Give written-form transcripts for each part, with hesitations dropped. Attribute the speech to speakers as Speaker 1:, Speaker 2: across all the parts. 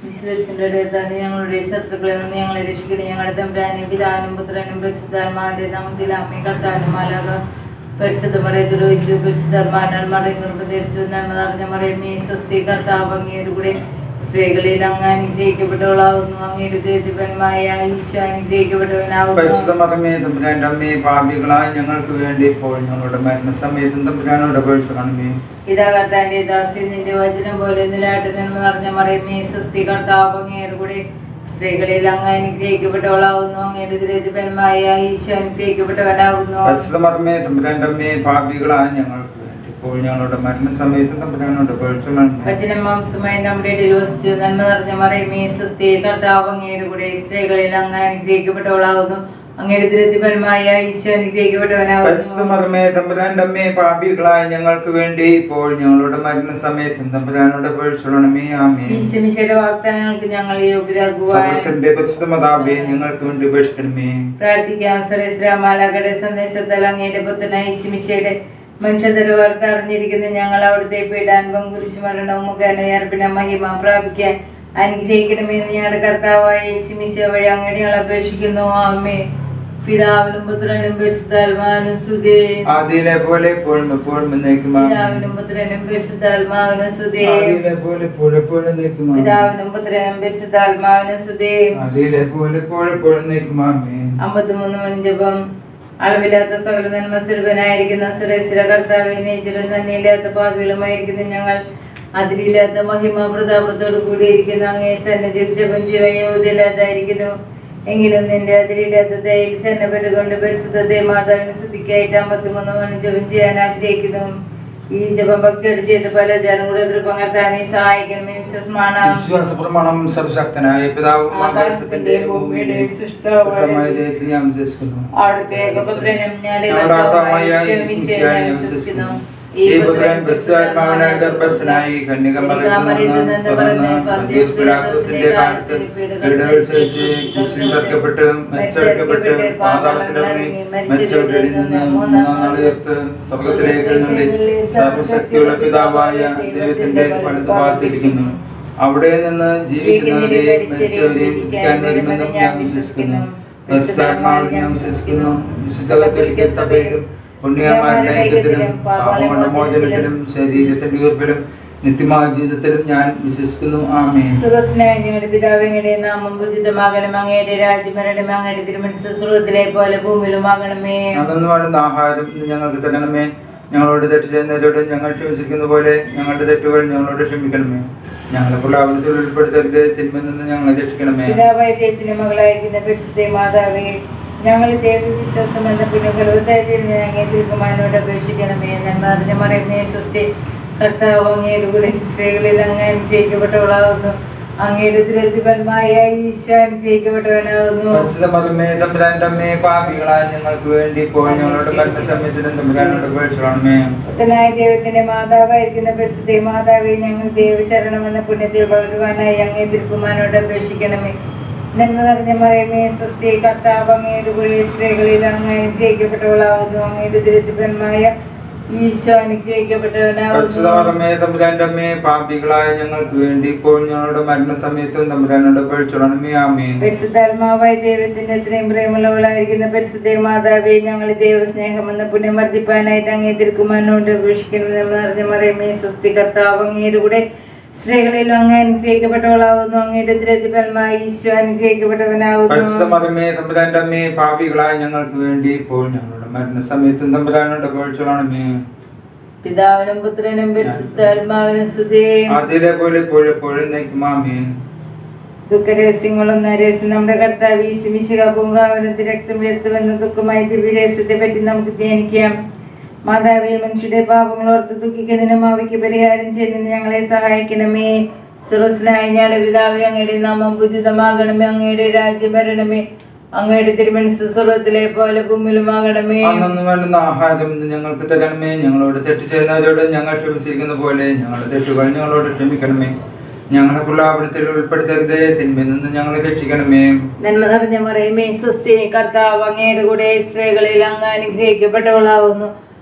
Speaker 1: വിശുദ്ധരുടെ ഞങ്ങളുടെ ശത്രുക്കളിൽ നിന്ന് ഞങ്ങളെ രക്ഷിക്കണേ. ഞങ്ങളുടെ തമ്പുരാനും പിതാവിനും പുത്രനും പരിശുദ്ധാത്മാവിന്റെ നാമത്തിൽ അമ്മയും കർത്താവിനും മാലാക പരിശുദ്ധ മറിയത്തിൽ ഒഴിച്ചു പരിശുദ്ധാത്മാവിനാൽ മറിയങ്ങൾ ഉപദേശിച്ചു. നന്മ നിറഞ്ഞ മറിയമേ സ്വസ്തി, കർത്താവ് അങ്ങയുടെ കൂടെ സ്ത്രീകളിൽ അങ്ങ് അനുഗ്രഹിക്കപ്പെട്ടവളാകുന്നു. അങ്ങയുടെ ദൈവമായ ഈശോ അനുഗ്രഹിക്കപ്പെട്ടവനാകുന്നു.
Speaker 2: പരിശുദ്ധ മറിയമേ തമ്പുരാന്റെ അമ്മേ, പാപികളായ ഞങ്ങൾക്ക് വേണ്ടി ഇപ്പോൾ ഞങ്ങളുടെ മരണസമയത്തും തമ്പുരാനോട് അപേക്ഷിക്കണമേ.
Speaker 1: ഇതാ കർത്താവിന്റെ ദാസി, നിന്റെ വചനം പോലെ നിലാട്ട്. നന്മ നിറഞ്ഞ മറിയമേ സ്വസ്തി, കർത്താവ് അങ്ങയുടെ കൂടെ സ്ത്രീകളിൽ അങ്ങ് അനുഗ്രഹിക്കപ്പെട്ടവളാകുന്നു. അങ്ങയുടെ ദൈവമായ ഈശോ അനുഗ്രഹിക്കപ്പെട്ടവനാകുന്നു.
Speaker 2: പരിശുദ്ധ മറിയമേ തമ്പുരാന്റെ അമ്മേ, പാപികളായ ഞങ്ങൾക്ക് വേണ്ടി ഇപ്പോൾ ഞങ്ങളുടെ മരണസമയത്തും തമ്പുരാനോട് അപേക്ഷിക്കണമേ.
Speaker 1: വചനം മാംസമായി നമ്മുടെ ഇടയിൽ വസിച്ചു. നന്മ നിറഞ്ഞ മറിയമേ സ്വസ്തി, കർത്താവ് അങ്ങയുടെ കൂടെ സ്ത്രീകളിൽ അങ്ങ് അനുഗ്രഹിക്കപ്പെട്ടവളാകുന്നു. അങ്ങയുടെ ദൈവമായ ഈശോ അനുഗ്രഹിക്കപ്പെട്ടവനാകുന്നു.
Speaker 2: പരിശുദ്ധ മറിയമേ തമ്പുരാന്റെ അമ്മേ, പാപികളായ ഞങ്ങൾക്ക് വേണ്ടി ഇപ്പോൾ ഞങ്ങളുടെ മരണസമയത്തും തമ്പുരാനോട് അപേക്ഷിക്കണമേ. ആമേൻ.
Speaker 1: ഈശോയുടെ വാഗ്ദാനങ്ങൾക്ക് ഞങ്ങൾ യോഗ്യരാകുവാൻ
Speaker 2: സർവ്വശക്തന്റെ പരിശുദ്ധ മാതാവേ, ഞങ്ങൾക്ക് വേണ്ടി അപേക്ഷിക്കണമേ.
Speaker 1: പ്രാർത്ഥിക്കാം. സർവ്വശ്രാമാലകളുടെ സന്ദേശത്താൽ അങ്ങയുടെ പുത്രനായ ഈശോയുടെ മനുഷ്യതര വാർത്ത അറിഞ്ഞിരിക്കുന്ന ഞങ്ങൾ അവിടുത്തെ പീഡാനുഭവം കുരിശു മരണവും മുഖേന അർപ്പണ മഹിമ പ്രാപിക്കാൻ അനുഗ്രഹിക്കണമെന്ന് ഞങ്ങളുടെ കർത്താവായ ഈശോ വഴി അങ്ങയുടെ ഞങ്ങൾ അപേക്ഷിക്കുന്നു. ആമേൻ. പിതാവിനും പുത്രനും പരിശുദ്ധാത്മാവിനും സ്തുതി.
Speaker 2: ആദിയിലെ പോലെ എപ്പോഴും എപ്പോഴും എന്നേക്കുമാമേൻ.
Speaker 1: പിതാവിനും പുത്രനും പരിശുദ്ധാത്മാവിനും സ്തുതി.
Speaker 2: ആദിയിലെ പോലെ എപ്പോഴും എപ്പോഴും എന്നേക്കുമാമേൻ.
Speaker 1: പിതാവിനും പുത്രനും പരിശുദ്ധാത്മാവിനും സ്തുതി.
Speaker 2: ആദിയിലെ പോലെ എപ്പോഴും എപ്പോഴും എന്നേക്കുമാമേൻ.
Speaker 1: 53 മണിജപം. അളവില്ലാത്ത സകല നന്മ സ്വരൂപനായിരിക്കുന്ന സർവ്വേശ്വര കർത്താവേ, നീചലും നന്ദിയില്ലാത്ത പാപികളുമായിരിക്കുന്ന ഞങ്ങൾ അതിരില്ലാത്ത മഹിമ പ്രതാപത്തോടു കൂടിയിരിക്കുന്ന അങ്ങേ സന്നിധിയിൽ ജപം ചെയ്യാൻ യോഗ്യതയില്ലാതായിരിക്കുന്നു. എങ്കിലും നിന്റെ അതിരില്ലാത്ത ദയയിൽ ശരണപ്പെട്ടുകൊണ്ട് പരിശുദ്ധത്തെ മാതാവിനെ സ്തുതിക്കായിട്ട് 53 മണി ജപം ചെയ്യാൻ ആഗ്രഹിക്കുന്നു. ഈ ജപം ഭക്തിയോട് ചെയ്ത് പല ജനം കൂടെ പങ്കെടുത്താനെ സഹായിക്കണമേ.
Speaker 2: വിശ്വാസപ്രമാണം സർവശക്തനായ പിതാവും ആകാശത്തിന്റെ ഭൂമിയുടെ സൃഷ്ടാവായ ദൈവത്തിൽ ഞാൻ വിശ്വസിക്കുന്നു.
Speaker 1: അവിടുത്തെ ഏകപുത്രനും ഞങ്ങളുടെ
Speaker 2: കർത്താവായ
Speaker 1: യേശുവിനെ
Speaker 2: മിശിഹായെ ഞാൻ
Speaker 1: വിശ്വസിക്കുന്നു.
Speaker 2: ഈ പുത്രൻ പരിശുദ്ധാത്മാവിനാൽ ഗർഭസ്ഥനായി കന്യകമറിയത്തിൽ നിന്ന് പിറന്ന് പന്തിയോസ് പിലാത്തോസിന്റെ കാലത്ത് പീഡകൾ സഹിച്ച് കുരിശിൽ തറയ്ക്കപ്പെട്ട് മരിച്ചടക്കപ്പെട്ട് പാതാളത്തിലിറങ്ങി മരിച്ചവരിൽ നിന്ന് 3-ാം നാൾ ഉയർത്ത് സ്വർഗ്ഗത്തിലേക്ക് എഴുന്നള്ളി സർവ്വശക്തിയുള്ള പിതാവായ ദൈവത്തിന്റെ വലത്തുഭാഗത്തിരിക്കുന്നു. അവിടെ നിന്ന് ജീവിക്കുന്നവരെയും മരിച്ചവരെയും വിധിക്കാൻ വരുമെന്നും ഞാൻ വിശ്വസിക്കുന്നു. പരിശുദ്ധാത്മാവിൽ ഞാൻ വിശ്വസിക്കുന്നു. വിശുദ്ധ കത്തോലിക്ക സഭയിലും പുണ്യന്മാരുടെ ഐക്യത്തിലും പാപങ്ങളുടെ മോചനത്തിലും ശരീരത്തിന്റെ ഉയർപ്പിലും നിത്യമായ ജീവിതത്തിലും ഞാൻ വിശ്വസിക്കുന്നു. ആമേൻ.
Speaker 1: ഞങ്ങളുടെ പിതാവേ, അങ്ങയുടെ നാമം പൂജിതമാകണം. അങ്ങയുടെ രാജ്യം വരണമേ. അങ്ങയുടെ തിരുമനസ്സ് സ്വർഗ്ഗത്തിലെ പോലെ ഭൂമിയിലുമാകണമേ.
Speaker 2: അതൊന്നു വേണ്ടുന്ന ആഹാരം ഇന്ന് ഞങ്ങൾക്ക് തരണമേ. ഞങ്ങളോട് തെറ്റ് ചെയ്യുന്നവരോട് ഞങ്ങൾ ക്ഷമിച്ചിരിക്കുന്ന പോലെ ഞങ്ങളുടെ തെറ്റുകൾ ഞങ്ങളോട് ക്ഷമിക്കണമേ. ഞങ്ങളെ പ്രലോഭനത്തിൽ ഉൾപ്പെടുത്തരുത്, തിന്മയിൽ നിന്ന് ഞങ്ങളെ രക്ഷിക്കണമേ.
Speaker 1: പിതാവായ ദൈവത്തിന്റെ മകളായിരിക്കുന്ന പരിശുദ്ധ മാതാവേ, ഞങ്ങൾ ദൈവവിശ്വാസം എന്ന പുനഃകലവത്തായി അങ്ങേ തീർക്കുമാനോട് അപേക്ഷിക്കണമേ. നന്മ നിറഞ്ഞ മറിയമേ സ്വസ്തി, കർത്താവ് അങ്ങയുടെ കൂടെ സ്ത്രീകളിൽ അങ്ങ് അനുഗ്രഹിക്കപ്പെട്ടവളാകുന്നു. അങ്ങയുടെ ദുരന്തപരമായ ഈശോ അനുഗ്രഹിക്കപ്പെട്ടവനാകുന്നു.
Speaker 2: പരിശുദ്ധ മറിയമേ തമ്പുരാന്റെ അമ്മേ, പാപികളായ ഞങ്ങൾക്ക് വേണ്ടി ഇപ്പോൾ ഞങ്ങളുടെ മരണസമയത്തിലും തമ്പുരാനോട് അപേക്ഷിക്കണമേ.
Speaker 1: പുത്രനായ ദൈവത്തിന്റെ മാതാവായിരിക്കുന്ന പരിശുദ്ധ മാതാവേ, ഞങ്ങൾ ദൈവശരണം എന്ന പുണ്യത്തിൽ വളരുവാനായി അങ്ങേ തിരുക്കുമാനോട് അപേക്ഷിക്കണമേ. നന്മ നിറഞ്ഞ മറിയമേ സ്വസ്തി, കർത്താവ് അങ്ങയുടെ കൂടെ സ്ത്രീകളിൽ അങ്ങ് അനുഗ്രഹിക്കപ്പെട്ടവളാകുന്നു. അങ്ങയുടെ ദുരന്തപരമായ ഈശോ അനുഗ്രഹിക്കപ്പെട്ടവനാകുന്നു.
Speaker 2: പരിശുദ്ധ മറിയമേ തമ്പുരാന്റെ അമ്മേ, പാപികളായ ഞങ്ങൾക്ക് വേണ്ടി ഇപ്പോൾ ഞങ്ങളുടെ മരണസമയത്തും തമ്പുരാനോട് അപേക്ഷിക്കണമേ. ആമേൻ.
Speaker 1: പരിശുദ്ധാത്മാവായ ദൈവത്തിന്റെ എത്രയും പ്രേമമുള്ളവളായിരിക്കുന്ന പരിശുദ്ധ മാതാവേ, ഞങ്ങൾ ദൈവസ്നേഹം എന്ന പുണ്യം വർദ്ധിപ്പാനായിട്ട് അങ്ങേ തിരുക്കുമാനോട് അപേക്ഷിക്കണം. നന്മ നിറഞ്ഞ മറിയമേ സ്വസ്തി, കർത്താവ് അങ്ങയുടെ കൂടെ സ്ത്രീകളിൽ അങ്ങ് അനുഗ്രഹിക്കപ്പെട്ടവളാകുന്നു. അങ്ങയുടെ ദുരന്തപരമായ ഈശോ അനുഗ്രഹിക്കപ്പെട്ടവനാകുന്നു.
Speaker 2: പരിശുദ്ധ മറിയമേ തമ്പുരാന്റെ അമ്മേ, പാപികളായ ഞങ്ങൾക്ക് വേണ്ടി ഇപ്പോൾ ഞങ്ങളുടെ മരണസമയത്തും തമ്പുരാനോട് അപേക്ഷിക്കണമേ.
Speaker 1: പിതാവിനും പുത്രനും പരിശുദ്ധാത്മാവിനും സ്തുതി.
Speaker 2: ആദിയിലെ പോലെ എപ്പോഴും എപ്പോഴും എന്നേക്കുമാമേൻ.
Speaker 1: ദുഃഖരഹസ്യങ്ങളും നരേശം. നമ്മുടെ കർത്താവ് യേശു മിശിഹാ പൂങ്കാവനത്തിൽ രക്തം എടുത്തുവെന്ന ദുഃഖമായ ദിവ്യരഹസ്യത്തെ പറ്റി നമുക്ക് ധ്യാനിക്കാം. മാതാവേ, മനുഷ്യരുടെ പാപങ്ങൾ ഓർത്ത് ദുഃഖിക്കുന്നതിനും അവയ്ക്ക് പരിഹാരം ചെയ്യുന്നതിന് ഞങ്ങളെ സഹായിക്കണമേ. സ്വർഗ്ഗസ്ഥനായ ഞങ്ങളുടെ പിതാവേ, അങ്ങയുടെ നാമം പൂജിതമാകണമേ. അങ്ങയുടെ രാജ്യം വരണമേ. അങ്ങയുടെ തിരുമനസ്സ് സ്വർഗ്ഗത്തിലെ പോലെ ഭൂമിയിലുമാകണമേ.
Speaker 2: അന്നു വേണ്ടുന്ന ആഹാരം ഇന്ന് ഞങ്ങൾക്ക് തരണമേ. ഞങ്ങളോട് തെറ്റ് ചെയ്യുന്നവരോട് ഞങ്ങൾ ക്ഷമിച്ചിരിക്കുന്ന പോലെ ഞങ്ങളുടെ തെറ്റുകൾ ഞങ്ങളോട് ക്ഷമിക്കണമേ. ഞങ്ങളെ പ്രലോഭനത്തിൽ ഉൾപ്പെടുത്തരുതേ, തിന്മയിൽ നിന്ന് ഞങ്ങളെ രക്ഷിക്കണമേ.
Speaker 1: നന്മ നിറഞ്ഞ മറിയമേ സ്വസ്തി, കർത്താവ് അങ്ങയുടെ കൂടെ സ്ത്രീകളിൽ അങ്ങ് അനുഗ്രഹിക്കപ്പെട്ടവളാവുന്നു.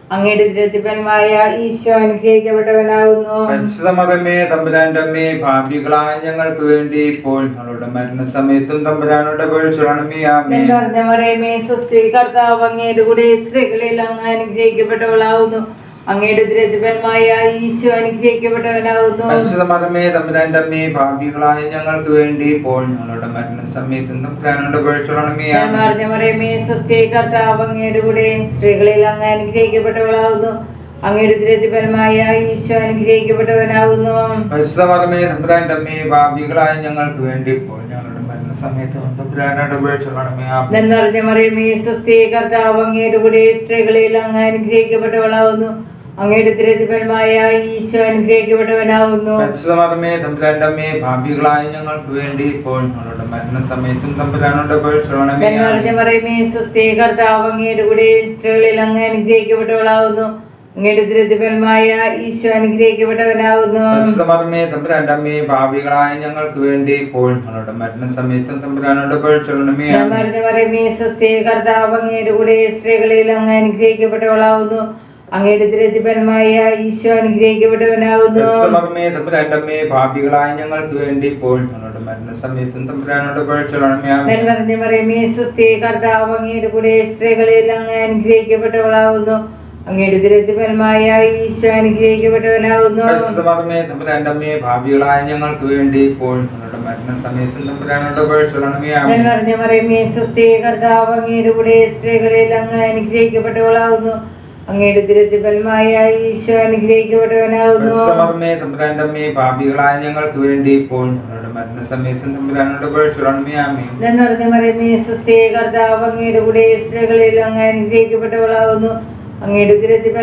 Speaker 1: അങ്ങയുടെ ഉദരത്തിൻ ഈശോ അനുഗ്രഹിക്കപ്പെട്ടവനാകുന്നു.
Speaker 2: പരിശുദ്ധ മറിയമേ തമ്പുരാന്റെ അമ്മേ, പാപികളായ ഞങ്ങൾക്ക് വേണ്ടി ഇപ്പോൾ ഞങ്ങളുടെ മരണസമയത്തും തമ്പുരാനോട് അപേക്ഷിക്കണമേ. ആമേൻ.
Speaker 1: മറിയമേ സ്വസ്തി, കർത്താവ് അങ്ങയുടെ കൂടെ സ്ത്രീകളിൽ അങ്ങ് അനുഗ്രഹിക്കപ്പെട്ടവളാകുന്നു. അങ്ങയുടെ ഉദരത്തിൻ ഈശോ അനുഗ്രഹിക്കപ്പെട്ടവനാകുന്നു.
Speaker 2: പരിശുദ്ധ മറിയമേ തമ്പുരാന്റെ അമ്മേ, പാപികളായ ഞങ്ങൾക്ക് വേണ്ടി ഇപ്പോൾ ഞങ്ങളുടെ മരണസമയത്തും തമ്പുരാനോട് അപേക്ഷിക്കണമേ. ആമേൻ.
Speaker 1: മറിയമേ സ്വസ്തി, കർത്താവ് അങ്ങയുടെ കൂടെ സ്ത്രീകളിൽ അങ്ങ് അനുഗ്രഹിക്കപ്പെട്ടവളാകുന്നു. അങ്ങയുടെ ഉദരത്തിൻ ഈശോ അനുഗ്രഹിക്കപ്പെട്ടവനാകുന്നു.
Speaker 2: പരിശുദ്ധ മറിയമേ തമ്പുരാന്റെ അമ്മേ, പാപികളായ ഞങ്ങൾക്ക് വേണ്ടി ഇപ്പോൾ ഞങ്ങളുടെ മരണസമയത്തും തമ്പുരാനോട് അപേക്ഷിക്കണമേ. ആമേൻ.
Speaker 1: മറിയമേ സ്വസ്തി, കർത്താവ് അങ്ങയുടെ കൂടെ സ്ത്രീകളിൽ അങ്ങ് അനുഗ്രഹിക്കപ്പെട്ടവളാകുന്നു. അങ്ങയുടെ ഉദരത്തിൻ ഈശോ അനുഗ്രഹിക്കപ്പെട്ടവനാകുന്നു.
Speaker 2: പരിശുദ്ധ മറിയമേ തമ്പുരാന്റെ അമ്മേ, പാപികളായ ഞങ്ങൾക്ക് വേണ്ടി ഇപ്പോൾ ഞങ്ങളുടെ മരണസമയത്തും തമ്പുരാനോട് അപേക്ഷിക്കണമേ.
Speaker 1: മറിയമേ സ്വസ്തി, കർത്താവ് അങ്ങയുടെ കൂടെ സ്ത്രീകളിൽ അങ്ങ് അനുഗ്രഹിക്കപ്പെട്ടവളാകുന്നു. അങ്ങയുടെ ഉദരത്തിൻ ഈശോ അനുഗ്രഹിക്കപ്പെട്ടവനാകുന്നു.
Speaker 2: പരിശുദ്ധ മറിയമേ തമ്പുരാന്റെ അമ്മേ, പാപികളായ ഞങ്ങൾക്ക് വേണ്ടി ഇപ്പോൾ ഞങ്ങളുടെ മരണസമയത്തും തമ്പുരാനോട് അപേക്ഷിക്കണമേ.
Speaker 1: മറിയമേ സ്വസ്തി, കർത്താവ് അങ്ങയുടെ കൂടെ സ്ത്രീകളിൽ അങ്ങ് അനുഗ്രഹിക്കപ്പെട്ടവളാകുന്നു. അങ്ങയുടെ ഉദരത്തിൻ ഈശോ അനുഗ്രഹിക്കപ്പെട്ടവനാകുന്നു.
Speaker 2: പരിശുദ്ധ മറിയമേ തമ്പുരാന്റെ അമ്മേ, പാപികളായ ഞങ്ങൾക്ക് വേണ്ടി ഇപ്പോൾ ഞങ്ങളുടെ മരണസമയത്തും തമ്പുരാനോട് അപേക്ഷിക്കണമേ.
Speaker 1: മറിയമേ സ്വസ്തി, കർത്താവ് അങ്ങയുടെ കൂടെ സ്ത്രീകളിൽ അങ്ങ് അനുഗ്രഹിക്കപ്പെട്ടവളാകുന്നു. അങ്ങയുടെ ഉദരത്തിൻ ഈശോ അനുഗ്രഹിക്കപ്പെട്ടവനാകുന്നു.
Speaker 2: പരിശുദ്ധ മറിയമേ തമ്പുരാന്റെ അമ്മേ, പാപികളായ ഞങ്ങൾക്ക് വേണ്ടി ഇപ്പോൾ ഞങ്ങളുടെ മരണസമയത്തും തമ്പുരാനോട് അപേക്ഷിക്കണമേ.
Speaker 1: മറിയമേ സ്വസ്തി, കർത്താവ് അങ്ങയുടെ കൂടെ സ്ത്രീകളിൽ അങ്ങ് അനുഗ്രഹിക്കപ്പെട്ടവളാകുന്നു. അങ്ങയുടെ ഉദരത്തിൻ ഈശോ അനുഗ്രഹിക്കപ്പെട്ടവനാകുന്നു.
Speaker 2: പരിശുദ്ധ മറിയമേ തമ്പുരാന്റെ അമ്മേ, പാപികളായ ഞങ്ങൾക്ക് വേണ്ടി ഇപ്പോൾ ഞങ്ങളുടെ മരണസമയത്തും തമ്പുരാനോട് അപേക്ഷിക്കണമേ. ആമേൻ.
Speaker 1: മറിയമേ സ്വസ്തി, കർത്താവ് അങ്ങയുടെ കൂടെ സ്ത്രീകളിൽ അങ്ങ് അനുഗ്രഹിക്കപ്പെട്ടവളാകുന്നു. അങ്ങയുടെ ഉദരത്തിൻ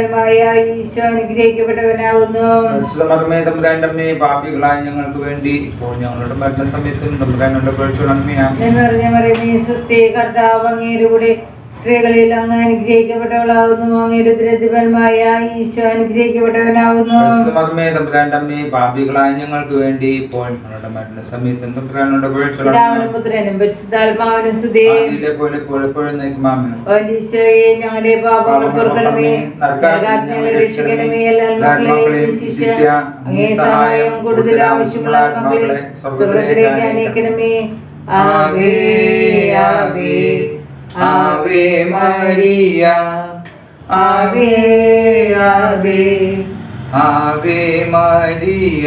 Speaker 1: ഈശോ അനുഗ്രഹിക്കപ്പെട്ടവനാകുന്നു.
Speaker 2: പരിശുദ്ധ മറിയമേ തമ്പുരാന്റെ അമ്മേ, പാപികളായ ഞങ്ങൾക്ക് വേണ്ടി ഇപ്പോൾ ഞങ്ങളുടെ മരണസമയത്തും തമ്പുരാനോട് അപേക്ഷിക്കണമേ. ആമേൻ.
Speaker 1: മറിയമേ സ്വസ്തി, കർത്താവ് അങ്ങയുടെ കൂടെ സ്ത്രീകളിൽ അങ്ങ് അനുഗ്രഹിക്കപ്പെട്ടവളാകുന്നു. അങ്ങയുടെ ഉദരത്തിൻ ഈശോ അനുഗ്രഹിക്കപ്പെട്ടവനാകുന്നു.
Speaker 2: പരിശുദ്ധ മറിയമേ തമ്പുരാന്റെ അമ്മേ, പാപികളായ ഞങ്ങൾക്ക് വേണ്ടി ഇപ്പോൾ ഞങ്ങളുടെ മരണസമയത്തും തമ്പുരാനോട് അപേക്ഷിക്കണമേ.
Speaker 1: പുത്രനും പരിശുദ്ധാത്മാവിനും സ്തുതി. ഈശോയെ, ഞങ്ങളുടെ പാപങ്ങൾ പൊറുക്കണമേ, നരകാഗ്നിയിൽ രക്ഷിക്കണമേ. എല്ലാ ആത്മാക്കളെയും ശിഷ്യ അങ്ങേ സഹായം കൂടുതൽ ആവശ്യമുള്ള ആത്മാക്കളെ സ്വർഗ്ഗത്തിലേക്ക് അനയിക്കണമേ. ആവേ ആവേ
Speaker 2: ആവേ മരിയ, ആവേ ആവേ ആവേ മരിയ.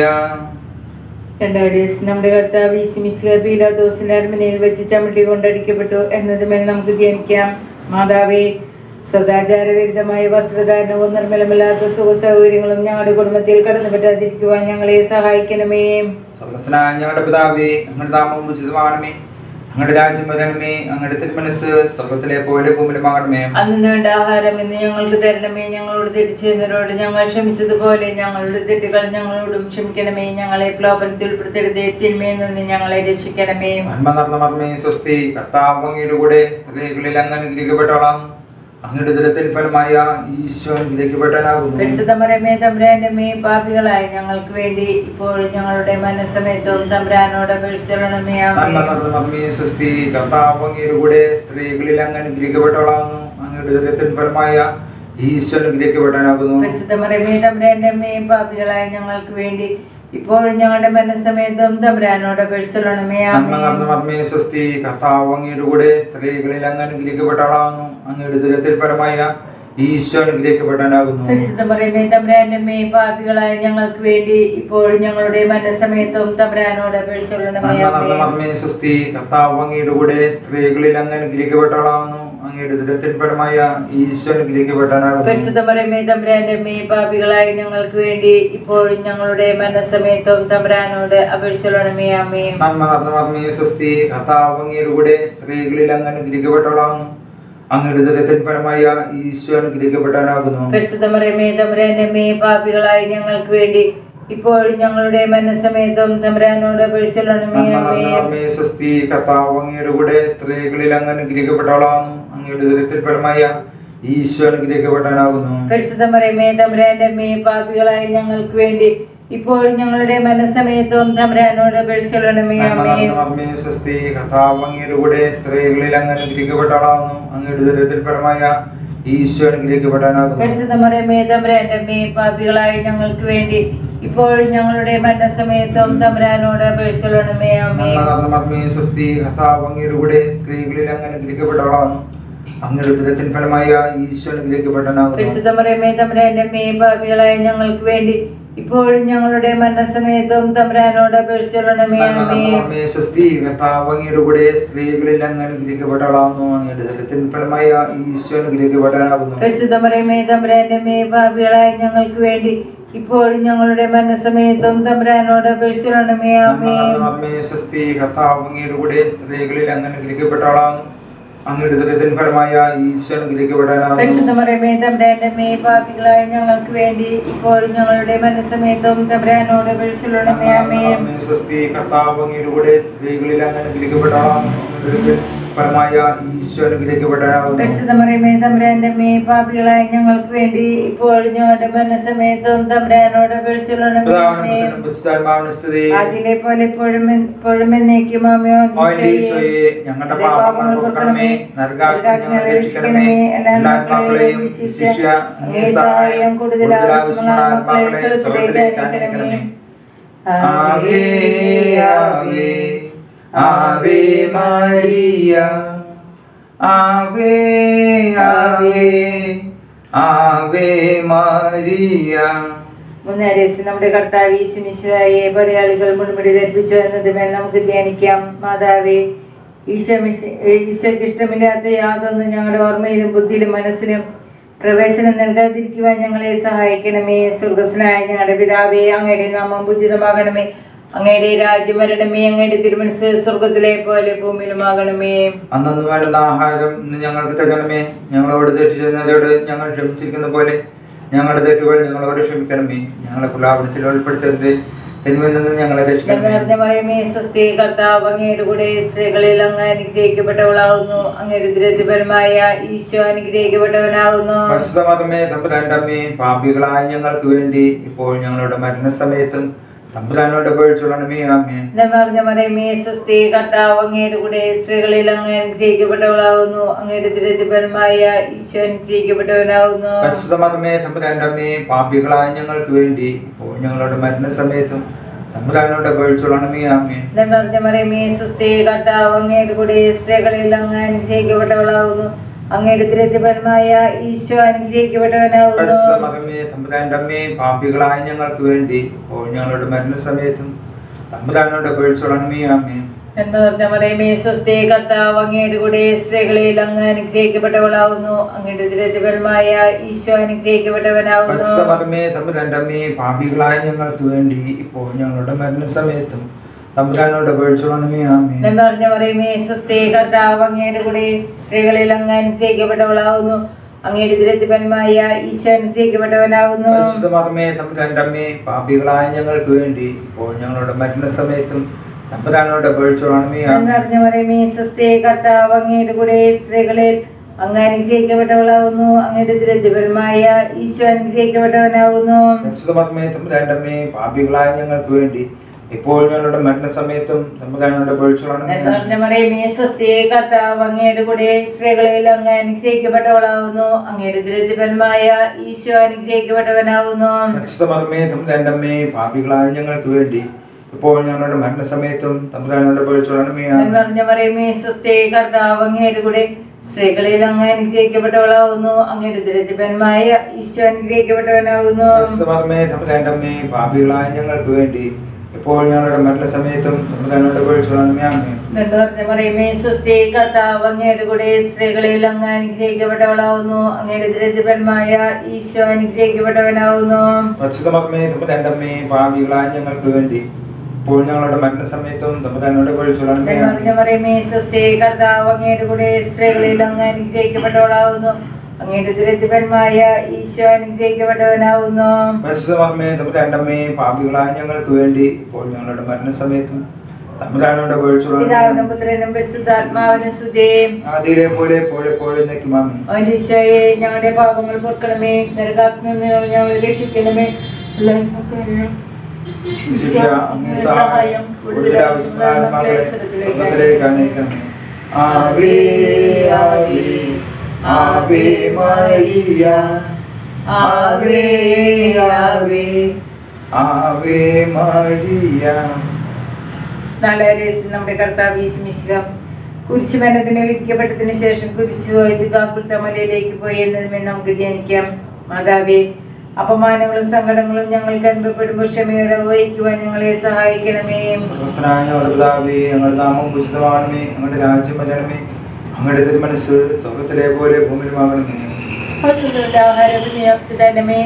Speaker 1: നമ്മുടെ കർത്താവ് ഈശോ പീലാത്തോസിന്റെ അരമനയിൽ വെച്ച് ചവിട്ടി കൊണ്ടടിക്കപ്പെട്ടു എന്നതുമേൽ നമുക്ക് ധ്യാനിക്കാം. മാതാവേ, സദാചാരവിരുദ്ധമായ വസ്ത്രധാരണവും നിർമ്മലമല്ലാത്ത സുഖ സൗകര്യങ്ങളും ഞങ്ങളുടെ കുടുംബത്തിൽ കടന്നു പറ്റാതിരിക്കുവാൻ ഞങ്ങളെ സഹായിക്കണമേ.
Speaker 2: ഞങ്ങളുടെ പിതാവേ, ഞങ്ങളുടെ നാമം ഉചിതമാണമേ, അങ്ങയുടെ രാജ്യം വരണമേ, അങ്ങയുടെ തിരുമനസ്സ് സ്വർഗ്ഗത്തിലെ പോലെ ഭൂമിയിലുമാകണമേ.
Speaker 1: അന്ന് വേണ്ട ആഹാരം ഇന്ന് ഞങ്ങൾക്ക് തരണമേ. ഞങ്ങളോട് തെറ്റ് ചെയ്യുന്നവരോട് ഞങ്ങൾ ക്ഷമിച്ചതുപോലെ ഞങ്ങളുടെ തെറ്റുകൾ ഞങ്ങളോടും ക്ഷമിക്കണമേ. ഞങ്ങളെ പ്രലോഭനത്തിൽ ഉൾപ്പെടുത്തരുതേ, തിന്മയിൽ നിന്ന് ഞങ്ങളെ രക്ഷിക്കണമേ.
Speaker 2: നന്മ നിറഞ്ഞ മറിയമേ സ്വസ്തി, കർത്താവ് അങ്ങയുടെ കൂടെ സ്ത്രീകളിൽ അങ്ങ് അനുഗ്രഹിക്കപ്പെട്ടവളാം. അങ്ങയുടെ ഉദരത്തിൻ ഫലമായ ഈശോ അനുഗ്രഹിക്കപ്പെട്ടവനാകുന്നു.
Speaker 1: പരിശുദ്ധ മറിയമേ തമ്പുരാന്റെ അമ്മേ, പാപികളായ ഞങ്ങൾക്ക് വേണ്ടി ഇപ്പോഴും ഞങ്ങളുടെ മരണസമയത്തും തമ്പുരാനോട് അപേക്ഷിക്കണമേ.
Speaker 2: നന്മ നിറഞ്ഞ മറിയമേ സ്വസ്തി, കർത്താവ് അങ്ങയുടെ കൂടെ സ്ത്രീകളിൽ അങ്ങ് അനുഗ്രഹിക്കപ്പെട്ടവളാകുന്നു. അങ്ങയുടെ ഉദരത്തിൻ ഫലമായ ഈശോ അനുഗ്രഹിക്കപ്പെട്ടവനാകുന്നു.
Speaker 1: പരിശുദ്ധ മറിയമേ തമ്പുരാന്റെ അമ്മേ, പാപികളായ ഞങ്ങൾക്ക് വേണ്ടി ഇപ്പോഴും ഞങ്ങളുടെ മരണസമയത്തും തമ്പുരാനോട് അപേക്ഷിക്കണമേ.
Speaker 2: നന്മ നിറഞ്ഞ മറിയമേ സ്വസ്തി, കർത്താവ് അങ്ങയുടെ കൂടെ സ്ത്രീകളിൽ അങ്ങ് അനുഗ്രഹിക്കപ്പെട്ടവളാകുന്നു. അങ്ങയുടെ ഉദരത്തിൻ ഫലമായ ഈശോ അനുഗ്രഹിക്കപ്പെട്ടവനാകുന്നു.
Speaker 1: പരിശുദ്ധ മറിയമേ തമ്പുരാന്റെ അമ്മേ, പാപികളായ ഞങ്ങൾക്ക് വേണ്ടി ഇപ്പോഴും ഞങ്ങളുടെ മരണസമയത്തും തമ്പുരാനോട് അപേക്ഷിക്കണമേ.
Speaker 2: നന്മ മറിയമേ സ്വസ്തി, കർത്താവ് അങ്ങയുടെ കൂടെ സ്ത്രീകളിൽ അങ്ങ് അനുഗ്രഹിക്കപ്പെട്ടവളാകുന്നു. അങ്ങയുടെ ഉദരത്തിൻ ഫലമായ ഈശോ അനുഗ്രഹിക്കപ്പെട്ടവനാകുന്നു.
Speaker 1: പരിശുദ്ധ മറിയമേ തമ്പുരാന്റെ അമ്മേ, പാപികളായ ഞങ്ങൾക്ക് വേണ്ടി ഇപ്പോഴും ഞങ്ങളുടെ മരണസമയത്തും തമ്പുരാനോട് അപേക്ഷിക്കണമേ. ആമേൻ.
Speaker 2: നന്മ നിറഞ്ഞ മറിയമേ സ്വസ്തി, കർത്താവ് അങ്ങയുടെ കൂടെ സ്ത്രീകളിൽ അങ്ങ് അനുഗ്രഹിക്കപ്പെട്ടവളാകുന്നു. അങ്ങയുടെ ഉദരത്തിൻ ഫലമായ ഈശോ അനുഗ്രഹിക്കപ്പെട്ടവനാകുന്നു.
Speaker 1: പരിശുദ്ധ മറിയമേ തമ്പുരാന്റെ അമ്മേ, പാപികളായ ഞങ്ങൾക്ക് വേണ്ടി ഇപ്പോഴും ഞങ്ങളുടെ മരണസമയത്തും തമ്പുരാനോട് അപേക്ഷിക്കണമേ.
Speaker 2: ആമേൻ. സ്വസ്തി, കർത്താവ് അങ്ങയുടെ കൂടെ സ്ത്രീകളിൽ അങ്ങ് അനുഗ്രഹിക്കപ്പെട്ടവളാകുന്നു. അങ്ങയുടെ ഉദരത്തിൻ ഫലമായ ഈശോ അനുഗ്രഹിക്കപ്പെട്ടവനാകുന്നു.
Speaker 1: പരിശുദ്ധ മറിയമേ തമ്പുരാന്റെ അമ്മേ, പാപികളായ ഞങ്ങൾക്ക് വേണ്ടി ഇപ്പോഴും ഞങ്ങളുടെ മരണസമയത്തും തമ്പുരാനോട് അപേക്ഷിക്കണമേ.
Speaker 2: ആമേൻ. സ്വസ്തി, കർത്താവ് അങ്ങയുടെ കൂടെ സ്ത്രീകളിൽ അങ്ങ് അനുഗ്രഹിക്കപ്പെട്ടവളാകുന്നു. അങ്ങയുടെ ഉദരത്തിൻ ഫലമായ ഈശോ അനുഗ്രഹിക്കപ്പെടാനാകുന്നു.
Speaker 1: പരിശുദ്ധ മറിയമേ തമ്പുരാന്റെ അമ്മേ, പാപികളായ ഞങ്ങൾക്ക് വേണ്ടി ഇപ്പോഴും ഞങ്ങളുടെ മരണസമയത്തും തമ്പുരാനോട് അപേക്ഷിച്ചുകൊള്ളണമേ. ആമേൻ.
Speaker 2: സ്വസ്തി, കർത്താവ് അങ്ങയുടെ കൂടെ സ്ത്രീകളിൽ അങ്ങ് അനുഗ്രഹിക്കപ്പെട്ടവളാകുന്നു. അങ്ങയുടെ ഉദരത്തിൻ ഫലമായ ഈശോ അനുഗ്രഹിക്കപ്പെടാനാകുന്നു.
Speaker 1: പരിശുദ്ധ മറിയമേ തമ്പുരാന്റെ അമ്മേ, പാപികളായ ഞങ്ങൾക്ക് വേണ്ടി ഇപ്പോഴും ഞങ്ങളുടെ മരണസമയത്തും തമ്പുരാനോട് അപേക്ഷിച്ചുകൊള്ളണമേ. ആമേൻ.
Speaker 2: സ്വസ്തി, കർത്താവ് അങ്ങയുടെ കൂടെ സ്ത്രീകളിൽ അങ്ങ് അനുഗ്രഹിക്കപ്പെട്ടവളാകുന്നു. അങ്ങയുടെ ഉദരത്തിൻ ഫലമായ ഈശോ അനുഗ്രഹിക്കപ്പെടാനാകുന്നു.
Speaker 1: പരിശുദ്ധ മറിയമേ തമ്പുരാന്റെ അമ്മേ, പാപികളായ ഞങ്ങൾക്ക് വേണ്ടി ഇപ്പോഴും ഞങ്ങളുടെ മരണസമയത്തും തമ്പുരാനോട് അപേക്ഷിച്ചുകൊള്ളണമേ. ആമേൻ.
Speaker 2: സ്വസ്തി, കർത്താവ് അങ്ങയുടെ കൂടെ സ്ത്രീകളിൽ അങ്ങ് അനുഗ്രഹിക്കപ്പെട്ടവളാകുന്നു. അങ്ങയുടെ ഉദരത്തിൻ ഫലമായ ഈശോ അനുഗ്രഹിക്കപ്പെടാനാകുന്നു.
Speaker 1: പരിശുദ്ധ മറിയമേ തമ്പുരാന്റെ അമ്മേ, പാപികളായ ഞങ്ങൾക്ക് വേണ്ടി ഇപ്പോഴും ഞങ്ങളുടെ മരണസമയത്തും തമ്പുരാനോട് അപേക്ഷിച്ചുകൊള്ളണമേ. ആമേൻ.
Speaker 2: സ്വസ്തി, കർത്താവ് അങ്ങയുടെ കൂടെ സ്ത്രീകളിൽ അങ്ങ് അനുഗ്രഹിക്കപ്പെട്ടവളാകുന്നു. ഫലമായ ഈശോ അനുഗ്രഹിക്കപ്പെടാനാകുന്നു.
Speaker 1: പരിശുദ്ധ മറിയമേ തമ്പുരാന്റെ അമ്മേ, പാപികളായ ഞങ്ങൾക്ക് വേണ്ടി ഇപ്പോഴും ഞങ്ങളുടെ മരണസമയത്തും തമ്പുരാനോട് അപേക്ഷിച്ചുകൊള്ളണമേ. അതിലെ പോലെ ഇപ്പോഴും എന്നേക്കും. ആമേൻ.
Speaker 2: ഞങ്ങളുടെ പാപങ്ങൾ പൊറുക്കണമേ, നരകാഗ്നിയിൽ രക്ഷിക്കണമേ. എല്ലാ ആത്മാക്കളെയും ശിക്ഷ അങ്ങേ സഹായം കൂടുതൽ ആവശ്യമുള്ള ആത്മാക്കളെ സ്വർഗ്ഗത്തിലേക്ക് അയക്കണമേ. ആവേ ആവേ ആവേ മരിയ, ആവേ ആവേ ആവേ മരിയ.
Speaker 1: മുന്നേരേസ് നമ്മുടെ കർത്താവ് ഈശോമിശിഹായെ പടയാളികൾ മുൻപിടി ധരിപ്പിച്ചു എന്നതുമേൽ നമുക്ക് ധ്യാനിക്കാം. മാതാവേ, ഈശോയ്ക്ക് ഇഷ്ടമില്ലാത്ത യാതൊന്നും ഞങ്ങളുടെ ഓർമ്മയിലും ബുദ്ധിയിലും മനസ്സിലും പ്രവേശനം നൽകാതിരിക്കുവാൻ ഞങ്ങളെ സഹായിക്കണമേ. സ്വർഗസ്നായ ഞങ്ങളുടെ പിതാവേ, അങ്ങയുടെ നാമം പൂജിതമാകണമേ. അങ്ങയുടെ രാജ്യം വരണമേ. അങ്ങയുടെ തിരുമനസ്സ് സ്വർഗത്തിലെ പോലെ ഭൂമിയിലുമാകണമേ.
Speaker 2: അന്നു വേണ്ടുന്ന ആഹാരം ഇന്ന് ഞങ്ങൾക്ക് തരണമേ. ഞങ്ങളോട് തെറ്റ് ചെയ്യുന്നവരോട് ഞങ്ങൾ ക്ഷമിച്ചിരിക്കുന്ന പോലെ ഞങ്ങളുടെ തെറ്റുകൾ ഞങ്ങളോട് ക്ഷമിക്കണമേ. ഞങ്ങളെ പ്രലോഭനത്തിൽ ഉൾപ്പെടുത്തരുത്, തിന്മയിൽ നിന്ന് ഞങ്ങളെ രക്ഷിക്കണമേ.
Speaker 1: സ്വസ്തി, കർത്താവ് അങ്ങയുടെ കൂടെ സ്ത്രീകളിൽ അങ്ങ് അനുഗ്രഹിക്കപ്പെട്ടവളാകുന്നു. അങ്ങയുടെ ഉദരത്തിൻ ഫലമായ ഈശോ അനുഗ്രഹിക്കപ്പെട്ടവനാകുന്നു.
Speaker 2: പരിശുദ്ധ മറിയമേ തമ്പുരാന്റെ അമ്മേ, പാപികളായ ഞങ്ങൾക്ക് വേണ്ടി ഇപ്പോൾ ഞങ്ങളുടെ മരണസമയത്തും തമ്പുരാനോട് അപേക്ഷിച്ചുകൊള്ളണമേ. ആമേൻ.
Speaker 1: മറിയമേ സ്വസ്തി, കർത്താവ് അങ്ങയുടെ കൂടെ സ്ത്രീകളിൽ അങ്ങ് അനുഗ്രഹിക്കപ്പെട്ടവളാകുന്നു. അങ്ങയുടെ ഉദരത്തിൻ ഫലമായ ഈശോ അനുഗ്രഹിക്കപ്പെട്ടവനാകുന്നു.
Speaker 2: പരിശുദ്ധ മറിയമേ തമ്പുരാന്റെ അമ്മേ, പാപികളായ ഞങ്ങൾക്ക് വേണ്ടി ഇപ്പോൾ ഞങ്ങളുടെ മരണസമയത്തും തമ്പുരാനോട് അപേക്ഷിച്ചുകൊള്ളണമേ. ആമേൻ.
Speaker 1: മറിയമേ സ്വസ്തി, കർത്താവ് അങ്ങയുടെ കൂടെ സ്ത്രീകളിൽ അങ്ങ് അനുഗ്രഹിക്കപ്പെട്ടവളാകുന്നു. അങ്ങയുടെ ഉദരത്തിൻ ഫലമായ ഈശോ അനുഗ്രഹിക്കപ്പെട്ടവനാകുന്നു.
Speaker 2: പരിശുദ്ധ മറിയമേ തമ്പുരാന്റെ അമ്മേ, പാപികളായ ഞങ്ങൾക്ക് വേണ്ടി ഇപ്പോൾ ഞങ്ങളുടെ മരണസമയത്തും തമ്പുരാനോട് അപേക്ഷിച്ചുകൊള്ളണമേ. ആമേൻ.
Speaker 1: മറിയമേ സ്വസ്തി, കർത്താവ് അങ്ങയുടെ കൂടെ സ്ത്രീകളിൽ അങ്ങ് അനുഗ്രഹിക്കപ്പെട്ടവളാകുന്നു. അങ്ങയുടെ ഉദരത്തിൻ ഫലമായ ഈശോ അനുഗ്രഹിക്കപ്പെട്ടവനാകുന്നു.
Speaker 2: പരിശുദ്ധ മറിയമേ തമ്പുരാന്റെ അമ്മേ, പാപികളായ ഞങ്ങൾക്ക് വേണ്ടി ഇപ്പോൾ ഞങ്ങളുടെ മരണസമയത്തും തമ്പുരാനോട് അപേക്ഷിച്ചുകൊള്ളണമേ. ആമേൻ.
Speaker 1: മറിയമേ സ്വസ്തി, കർത്താവ് അങ്ങയുടെ കൂടെ സ്ത്രീകളിൽ അങ്ങ് അനുഗ്രഹിക്കപ്പെട്ടവളാകുന്നു. അങ്ങയുടെ ഉദരത്തിൻ ഫലമായ ഈശോ അനുഗ്രഹിക്കപ്പെട്ടവനാകുന്നു.
Speaker 2: പരിശുദ്ധ മറിയമേ തമ്പുരാന്റെ അമ്മേ, പാപികളായ ഞങ്ങൾക്ക് വേണ്ടി ഇപ്പോൾ ഞങ്ങളുടെ മരണസമയത്തും തമ്പുരാനോട് അപേക്ഷിച്ചുകൊള്ളണമേ. ആമേൻ.
Speaker 1: മറിയമേ സ്വസ്തി, കർത്താവ് അങ്ങയുടെ കൂടെ സ്ത്രീകളിൽ അങ്ങ് അനുഗ്രഹിക്കപ്പെട്ടവളാകുന്നു. അങ്ങയുടെ ഉദരത്തിൻ ഫലമായ ഈശോ അനുഗ്രഹിക്കപ്പെട്ടവനാകുന്നു.
Speaker 2: പരിശുദ്ധ മറിയമേ തമ്പുരാന്റെ അമ്മേ, പാപികളായ ഞങ്ങൾക്ക് വേണ്ടി ഇപ്പോൾ ഞങ്ങളുടെ മരണസമയത്തും തമ്പുരാനോട് അപേക്ഷിച്ചുകൊള്ളണമേ.
Speaker 1: മറിയമേ സ്വസ്തി, കർത്താവ് അങ്ങയുടെ കൂടെ സ്ത്രീകളിൽ അങ്ങ് അനുഗ്രഹിക്കപ്പെട്ടവളാകുന്നു. അങ്ങയുടെ ഉദരത്തിൻ ഫലമായ ഈശോ അനുഗ്രഹിക്കപ്പെട്ടവനാകുന്നു.
Speaker 2: പരിശുദ്ധ മറിയമേ തമ്പുരാന്റെ അമ്മേ, പാപികളായ ഞങ്ങൾക്ക് വേണ്ടി ഇപ്പോൾ ഞങ്ങളുടെ മരണസമയത്തും തമ്പുരാനോട് അപേക്ഷിച്ചുകൊള്ളണമേ.
Speaker 1: മറിയമേ സ്വസ്തി, കർത്താവ് അങ്ങയുടെ കൂടെ സ്ത്രീകളിൽ അങ്ങ് അനുഗ്രഹിക്കപ്പെട്ടവളാകുന്നു. അങ്ങയുടെ ഉദരത്തിൻ ഫലമായ ഈശോ അനുഗ്രഹിക്കപ്പെട്ടവനാകുന്നു.
Speaker 2: പരിശുദ്ധ മറിയമേ തമ്പുരാന്റെ അമ്മേ, പാപികളായ ഞങ്ങൾക്ക് വേണ്ടി ഇപ്പോൾ ഞങ്ങളുടെ മരണസമയത്തും തമ്പുരാനോട് അപേക്ഷിച്ചുകൊള്ളണമേ. ആമേൻ.
Speaker 1: മറിയമേ സ്വസ്തി, കർത്താവ് അങ്ങയുടെ കൂടെ സ്ത്രീകളിൽ അങ്ങ് അനുഗ്രഹിക്കപ്പെട്ടവളാകുന്നു. അങ്ങയുടെ ഉദരത്തിൻ ഫലമായ ഈശോ അനുഗ്രഹിക്കപ്പെട്ടവനാകുന്നു.
Speaker 2: പരിശുദ്ധ മറിയമേ തമ്പുരാന്റെ അമ്മേ, പാപികളായ ഞങ്ങൾക്ക് വേണ്ടി ഇപ്പോൾ ഞങ്ങളുടെ മരണസമയത്തും തമ്പുരാനോട് അപേക്ഷിച്ചുകൊള്ളണമേ.
Speaker 1: മറിയമേ സ്വസ്തി, കർത്താവ് അങ്ങയുടെ കൂടെ സ്ത്രീകളിൽ അങ്ങ് അനുഗ്രഹിക്കപ്പെട്ടവളാകുന്നു. അങ്ങയുടെ ഉദരത്തിൻ ഫലമായ ഈശോ അനുഗ്രഹിക്കപ്പെട്ടവനാകുന്നു.
Speaker 2: പരിശുദ്ധ മറിയമേ തമ്പുരാന്റെ അമ്മേ, പാപികളായ ഞങ്ങൾക്ക് വേണ്ടി ഇപ്പോൾ ഞങ്ങളുടെ മരണസമയത്തും തമ്പുരാനോട് അപേക്ഷിച്ചുകൊള്ളണമേ.
Speaker 1: പിതാവിനും പുത്രനും പരിശുദ്ധാത്മാവിനും സ്തുതി.
Speaker 2: ആദിയിലെ പോലെ എപ്പോഴും എന്നേക്കും. ആമേൻ.
Speaker 1: ഈശോയെ, ഞങ്ങളുടെ പാപങ്ങൾ പൊറുക്കണമേ. നരകാഗ്നിയിൽ നിന്ന് ഞങ്ങളെ രക്ഷിക്കണമേ.
Speaker 2: ശിക്ഷ അങ്ങേ സഹായം കൂടുതൽ ആവശ്യമുള്ള ആത്മാക്കളെ സ്വർഗ്ഗത്തിലേക്ക് അയക്കണമേ. ആവേ ആവേ ആവേ മരിയ ആവേ ആവേ ആവേ മരിയ.
Speaker 1: നാളെ നമ്മുടെ കർത്താവ് യേശുമിശിഹ കുരിശുമരണത്തിന് വിധിക്കപ്പെട്ടതിന് ശേഷം കുരിശു വഹിച്ച് ഗാഗുൽത്ത മലയിലേക്ക് പോയി എന്നതിനെ നമുക്ക് ധ്യാനിക്കാം. മാതാവേ, അപമാനങ്ങളും സങ്കടങ്ങളും ഞങ്ങൾക്ക് അനുഭവപ്പെടുമ്പോൾ ക്ഷമയോടെ വഹിക്കുവാൻ ഞങ്ങളെ സഹായിക്കണമേ.
Speaker 2: പിതാവേ, ഞങ്ങളുടെ നാമം പൂജിതമാകണമേ, ഞങ്ങളുടെ രാജ്യം വരണമേ, അങ്ങയുടെ തിരുമനസ്സ് സ്വർഗ്ഗത്തിലെ പോലെ ഭൂമിയിലുമാകണമേ.
Speaker 1: തരണമേ.